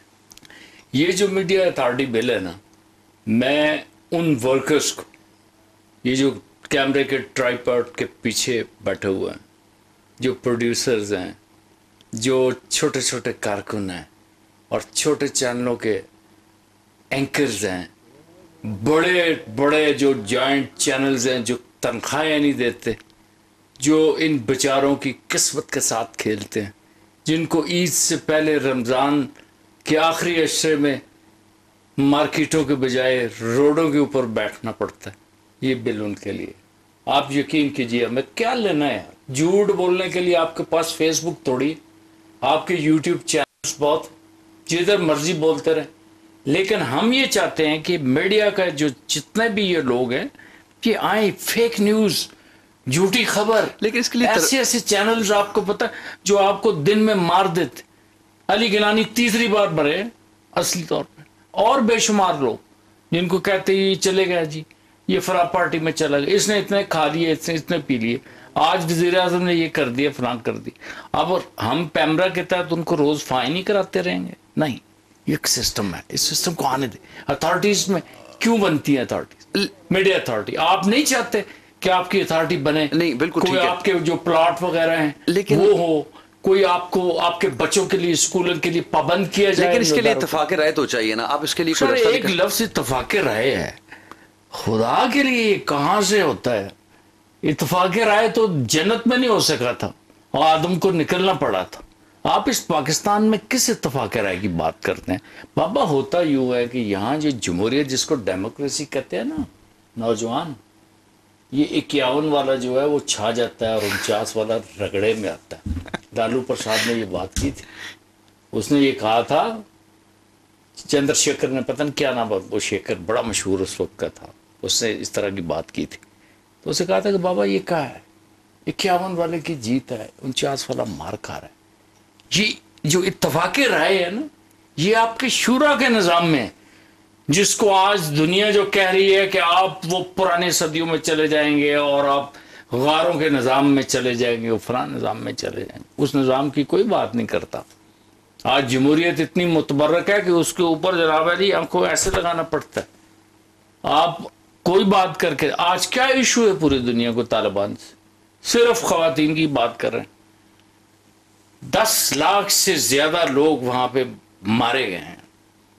یہ جو میڈیا اتھارٹی بل ہے نا, میں ان ورکرز کو, یہ جو کیمرے کے ٹرائیپاڈ کے پیچھے بیٹھے ہوئے ہیں, جو پروڈیوسرز ہیں, جو چھوٹے چھوٹے کارکن ہیں, اور چھوٹے چینلوں کے اینکرز ہیں, بڑے بڑے جو جوائنٹ چینلز ہیں جو تنخواہیں نہیں دیتے, جو ان بیچاروں کی قسمت کے ساتھ کھیلتے ہیں, جن کو عید سے پہلے رمضان کے آخری عشرے میں مارکیٹوں کے بجائے روڈوں کے اوپر بیٹھنا پڑتا ہے. یہ بل ان کے لیے. آپ یقین کیجیے ہمیں کیا لینا ہے, جھوٹ بولنے کے لیے آپ کے پاس فیس بک تھوڑی, آپ کے یوٹیوب چینلز بہت, جدھر مرضی بولتے رہیں. لیکن ہم یہ چاہتے ہیں کہ میڈیا کا جو جتنے بھی یہ لوگ ہیں کہ آئیں, فیک نیوز, جھوٹی خبر, لیکن اس کے لیے ایسے ایسے چینلز آپ کو پتہ جو آپ کو دن میں مار دیتے. علی گیلانی تیسری بار مرے اصلی طور پہ, اور بے شمار لوگ جن کو کہتے ہیں یہ چلے گیا جی, یہ فلاں پارٹی میں چلا گیا, اس نے اتنے کھا لیے, اس نے اتنے پی لیے, آج وزیر اعظم نے یہ کر دیا, فلاں کر دی. اب ہم پیمرا کے تحت ان کو روز فائن ہی کراتے رہیں گے؟ نہیں, یہ ایک سسٹم ہے, اس سسٹم کو آنے دیں. اتھارٹیز میں کیوں بنتی ہیں اتھارٹیز؟ میڈیا اتھارٹی آپ نہیں چاہتے کہ آپ کی اتھارٹی بنے؟ نہیں, بالکل ٹھیک ہے. کوئی آپ کے جو پلاٹ وغیرہ ہیں لیکن وہ ہو, کوئی آپ کو آپ کے بچوں کے لیے اسکولوں کے لیے پابند کیا جائے. لیکن اس کے لیے اتفاق رائے تو چاہیے نا. آپ اس کے لیے سر ایک لفظ اتفاق رائے ہے, خدا کے لیے کہاں سے ہوتا ہے اتفاق رائے؟ تو جنت میں نہیں ہو سکا تھا, آدم کو نکلنا پڑا تھا. آپ اس پاکستان میں کس اتفاق رائے کی بات کرتے ہیں بابا؟ ہوتا یوں ہے کہ یہاں جو جمہوریت جس کو ڈیموکریسی کہتے ہیں نا, نوجوان یہ اکیاون والا جو ہے وہ چھا جاتا ہے اور انچاس والا رگڑے میں آتا ہے. لالو پرساد نے یہ بات کی تھی. اس نے یہ کہا تھا, چندر شیکھر نے, پتہ نہیں کیا نام ہے وہ شیکھر, بڑا مشہور اس وقت کا تھا, اس نے اس طرح کی بات کی تھی. تو اسے کہا تھا کہ بابا یہ کہا ہے, اکیاون والے کی جیت ہے, انچاس والا مار کھا رہا ہے. یہ جو اتفاق رائے ہے نا, یہ آپ کے شورا کے نظام میں, جس کو آج دنیا جو کہہ رہی ہے کہ آپ وہ پرانے صدیوں میں چلے جائیں گے اور آپ غاروں کے نظام میں چلے جائیں گے, وہ فلاں نظام میں چلے جائیں گے, اس نظام کی کوئی بات نہیں کرتا. آج جمہوریت اتنی متبرک ہے کہ اس کے اوپر جناب علی آنکھوں ایسے لگانا پڑتا ہے. آپ کوئی بات کر کے, آج کیا ایشو ہے پوری دنیا کو طالبان سے, صرف خواتین کی بات کر رہے ہیں. دس لاکھ سے زیادہ لوگ وہاں پہ مارے گئے ہیں,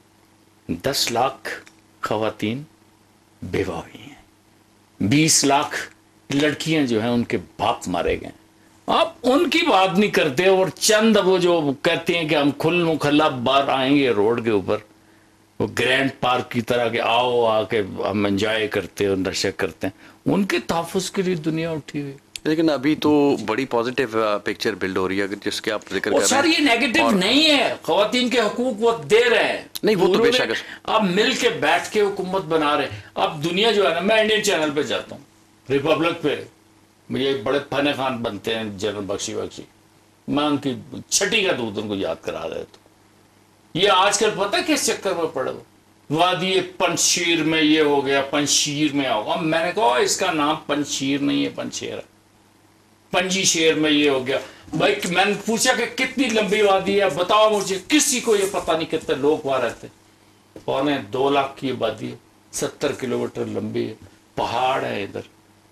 دس لاکھ خواتین بیوہ ہوئی ہیں, بیس لاکھ لڑکیاں جو ہیں ان کے باپ مارے گئے ہیں. آپ ان کی بات نہیں کرتے, اور چند وہ جو کہتے ہیں کہ ہم کھل مکھلا بار آئیں گے روڈ کے اوپر, وہ گرینڈ پارک کی طرح کہ آؤ آ کے ہم انجوائے کرتے ہیں اور نشے کرتے ہیں, ان کے تحفظ کے لیے دنیا اٹھی ہوئی. لیکن ابھی تو بڑی پازیٹیو پکچر بلڈ ہو رہی ہے جس کے آپ ذکر کر رہے ہیں. سر یہ نیگیٹو نہیں ہے, خواتین کے حقوق وہ دے رہے ہیں. نہیں وہ تو بے شک آپ مل کے بیٹھ کے حکومت بنا رہے ہیں. اب دنیا جو ہے نا, میں انڈین چینل پہ جاتا ہوں, ریپبلک پہ, مجھے بڑے فن خان بنتے ہیں جنرل بخشی بخشی, میں ان کی چھٹی کا دودھ ان کو یاد کرا رہے تو یہ آج کل پتہ کس چکر میں پڑے ہو, وادی پنشیر میں یہ ہو گیا, پنشیر میں ہوگا. میں نے کہا اس کا نام پنشیر نہیں ہے, پنشیر ہے. پنجی شیر میں یہ ہو گیا. بھائی میں نے پوچھا کہ کتنی لمبی وادی ہے, بتاؤ مجھے. کسی کو یہ پتہ نہیں کتنے لوگ وہاں رہتے. پونے دو لاکھ کی آبادی ہے, ستر کلو میٹر لمبی ہے, پہاڑ ہے ادھر.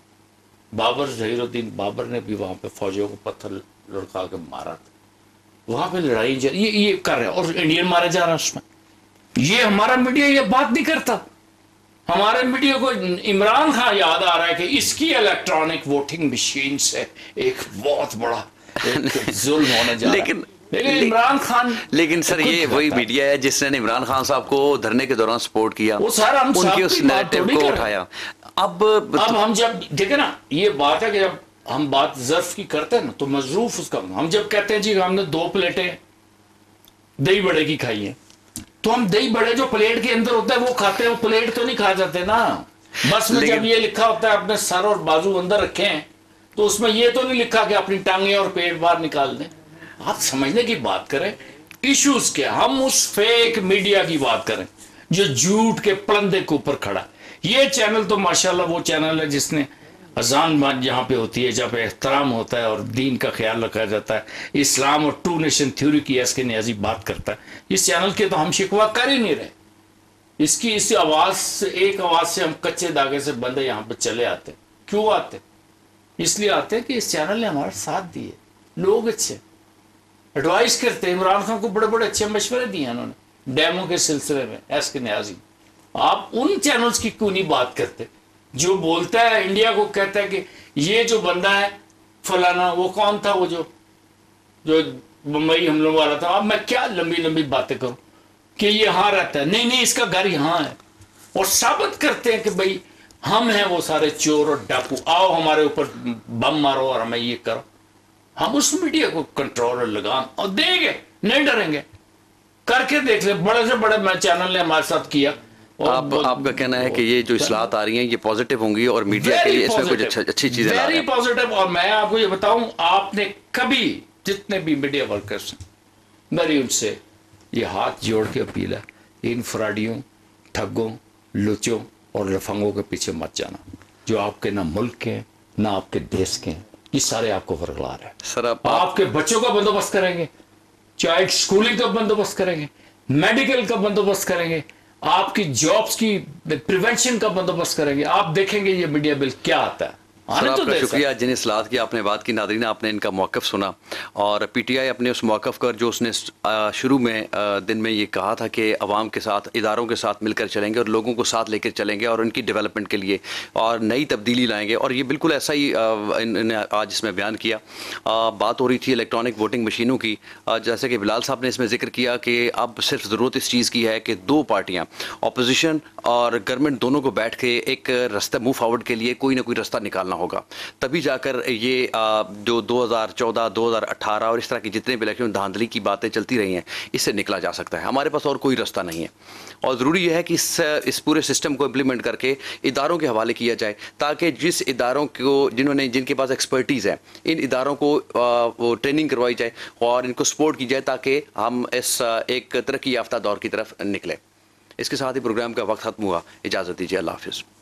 بابر ظہیر الدین بابر نے بھی وہاں پہ فوجیوں کو پتھر لڑکا کے مارا تھا. وہاں پہ لڑائی یہ یہ کر رہے ہیں, اور انڈین مارا جا رہا ہے اس میں. یہ ہمارا میڈیا یہ بات نہیں کرتا. ہمارے میڈیا کو عمران خان یاد آ رہا ہے کہ اس کی الیکٹرانک ووٹنگ مشین سے ایک بہت بڑا ظلم ہونے جا رہا ہے. لیکن لیکن عمران خان, لیکن سر یہ وہی میڈیا ہے جس نے عمران خان صاحب کو دھرنے کے دوران سپورٹ کیا, وہ سارا ہم ان کی اس نیریٹو کو اٹھایا. اب اب ہم جب دیکھیں نا, یہ بات ہے کہ جب ہم بات ظرف کی کرتے ہیں نا تو مظروف اس کا, ہم جب کہتے ہیں جی ہم نے دو پلیٹیں دہی بڑے کی کھائی ہیں, تو ہم دہی بڑے جو پلیٹ کے اندر ہوتا ہے وہ کھاتے ہیں, وہ پلیٹ تو نہیں کھا جاتے نا. بس میں جب یہ لکھا ہوتا ہے اپنے سر اور بازو اندر رکھے ہیں, تو اس میں یہ تو نہیں لکھا کہ اپنی ٹانگیں اور پیٹ باہر نکال دیں. آپ سمجھنے کی بات کریں ایشوز کے, ہم اس فیک میڈیا کی بات کریں جو جھوٹ کے پلندے کے اوپر کھڑا. یہ چینل تو ماشاءاللہ وہ چینل ہے جس نے اذان جہاں پہ ہوتی ہے, جہاں پہ احترام ہوتا ہے اور دین کا خیال رکھا جاتا ہے, اسلام اور ٹو نیشن تھیوری کی ایس کے نیازی بات کرتا ہے. اس چینل کے تو ہم شکوہ کر ہی نہیں رہے. اس کی اس آواز سے, ایک آواز سے ہم کچے دھاگے سے بندے یہاں پہ چلے آتے. کیوں آتے؟ اس لیے آتے کہ اس چینل نے ہمارا ساتھ دیے, لوگ اچھے ایڈوائز کرتے. عمران خان کو بڑے بڑے اچھے مشورے دیے انہوں نے ڈیموں کے سلسلے میں, ایس کے نیازی. آپ ان چینلز کی کیوں نہیں بات کرتے جو بولتا ہے, انڈیا کو کہتا ہے کہ یہ جو بندہ ہے فلانا, وہ کون تھا وہ جو جو بمبئی حملوں والا تھا. اب میں کیا لمبی لمبی باتیں کروں کہ یہ یہاں رہتا ہے, نہیں نہیں اس کا گھر یہاں ہے, اور ثابت کرتے ہیں کہ بھائی ہم ہیں وہ سارے چور اور ڈاکو, آؤ ہمارے اوپر بم مارو اور ہمیں یہ کرو. ہم اس میڈیا کو کنٹرول اور لگام اور دیں گے, نہیں ڈریں گے. کر کے دیکھ لیں, بڑے سے بڑے چینل نے ہمارے ساتھ کیا. آپ آپ کا کہنا ہے کہ یہ جو اصلاحات آ رہی ہیں یہ پازیٹیو ہوں گی اور میڈیا کے لیے اس میں کچھ اچھی چیزیں لا رہے ہیں. Very positive. اور میں آپ کو یہ بتاؤں, آپ نے کبھی جتنے بھی میڈیا ورکرز ہیں, میری ان سے یہ ہاتھ جوڑ کے اپیل ہے, ان فراڈیوں, ٹھگوں, لچوں اور لفنگوں کے پیچھے مت جانا, جو آپ کے نہ ملک کے نہ آپ کے دیش کے ہیں. یہ سارے آپ کو ورگلا رہے ہیں. سر آپ آپ کے بچوں کا بندوبست کریں گے, چائلڈ اسکولنگ کا بندوبست کریں گے, میڈیکل کا بندوبست کریں گے, آپ کی جابس کی پریونشن کا بندوبست کریں گے. آپ دیکھیں گے یہ میڈیا بل کیا آتا ہے. आने तो आपका दे शुक्रिया जिन इस्लाहात की आपने बात की। नादरीन, आपने इनका मौक़िफ़ सुना और पी टी आई अपने उस मौक़िफ़ कर जो उसने शुरू में दिन में ये कहा था कि अवाम के साथ, इदारों के साथ मिलकर चलेंगे और लोगों को साथ लेकर चलेंगे और उनकी डेवलपमेंट के लिए और नई तब्दीली लाएंगे, और ये बिल्कुल ऐसा ही इन्होंने आज इसमें बयान किया। बात हो रही थी इलेक्ट्रॉनिक वोटिंग मशीनों की, जैसे कि बिलाल साहब ने इसमें जिक्र किया कि अब सिर्फ ज़रूरत इस चीज़ की है कि दो पार्टियाँ, अपोजिशन और गवर्नमेंट, दोनों को बैठ के एक रास्ता मूव फॉरवर्ड के लिए कोई ना कोई रास्ता निकालना होगा, तभी जाकर ये जो दो हज़ार चौदह, दो हज़ार अठारह और इस तरह की जितने भी इलेक्शन धांधली की बातें चलती रही हैं, इससे निकला जा सकता है। हमारे पास और कोई रास्ता नहीं है और ज़रूरी यह है कि इस इस पूरे सिस्टम को इम्प्लीमेंट करके इदारों के हवाले किया जाए, ताकि जिस इदारों को जिन्होंने जिनके पास एक्सपर्टीज़ है, इन इदारों को वो ट्रेनिंग करवाई जाए और इनको सपोर्ट की जाए, ताकि हम इस एक तरक्की याफ्ता दौर की तरफ निकले। इसके साथ ही प्रोग्राम का वक्त ख़त्म हुआ। इजाज़त दीजिए। अल्लाह हाफ़िज़।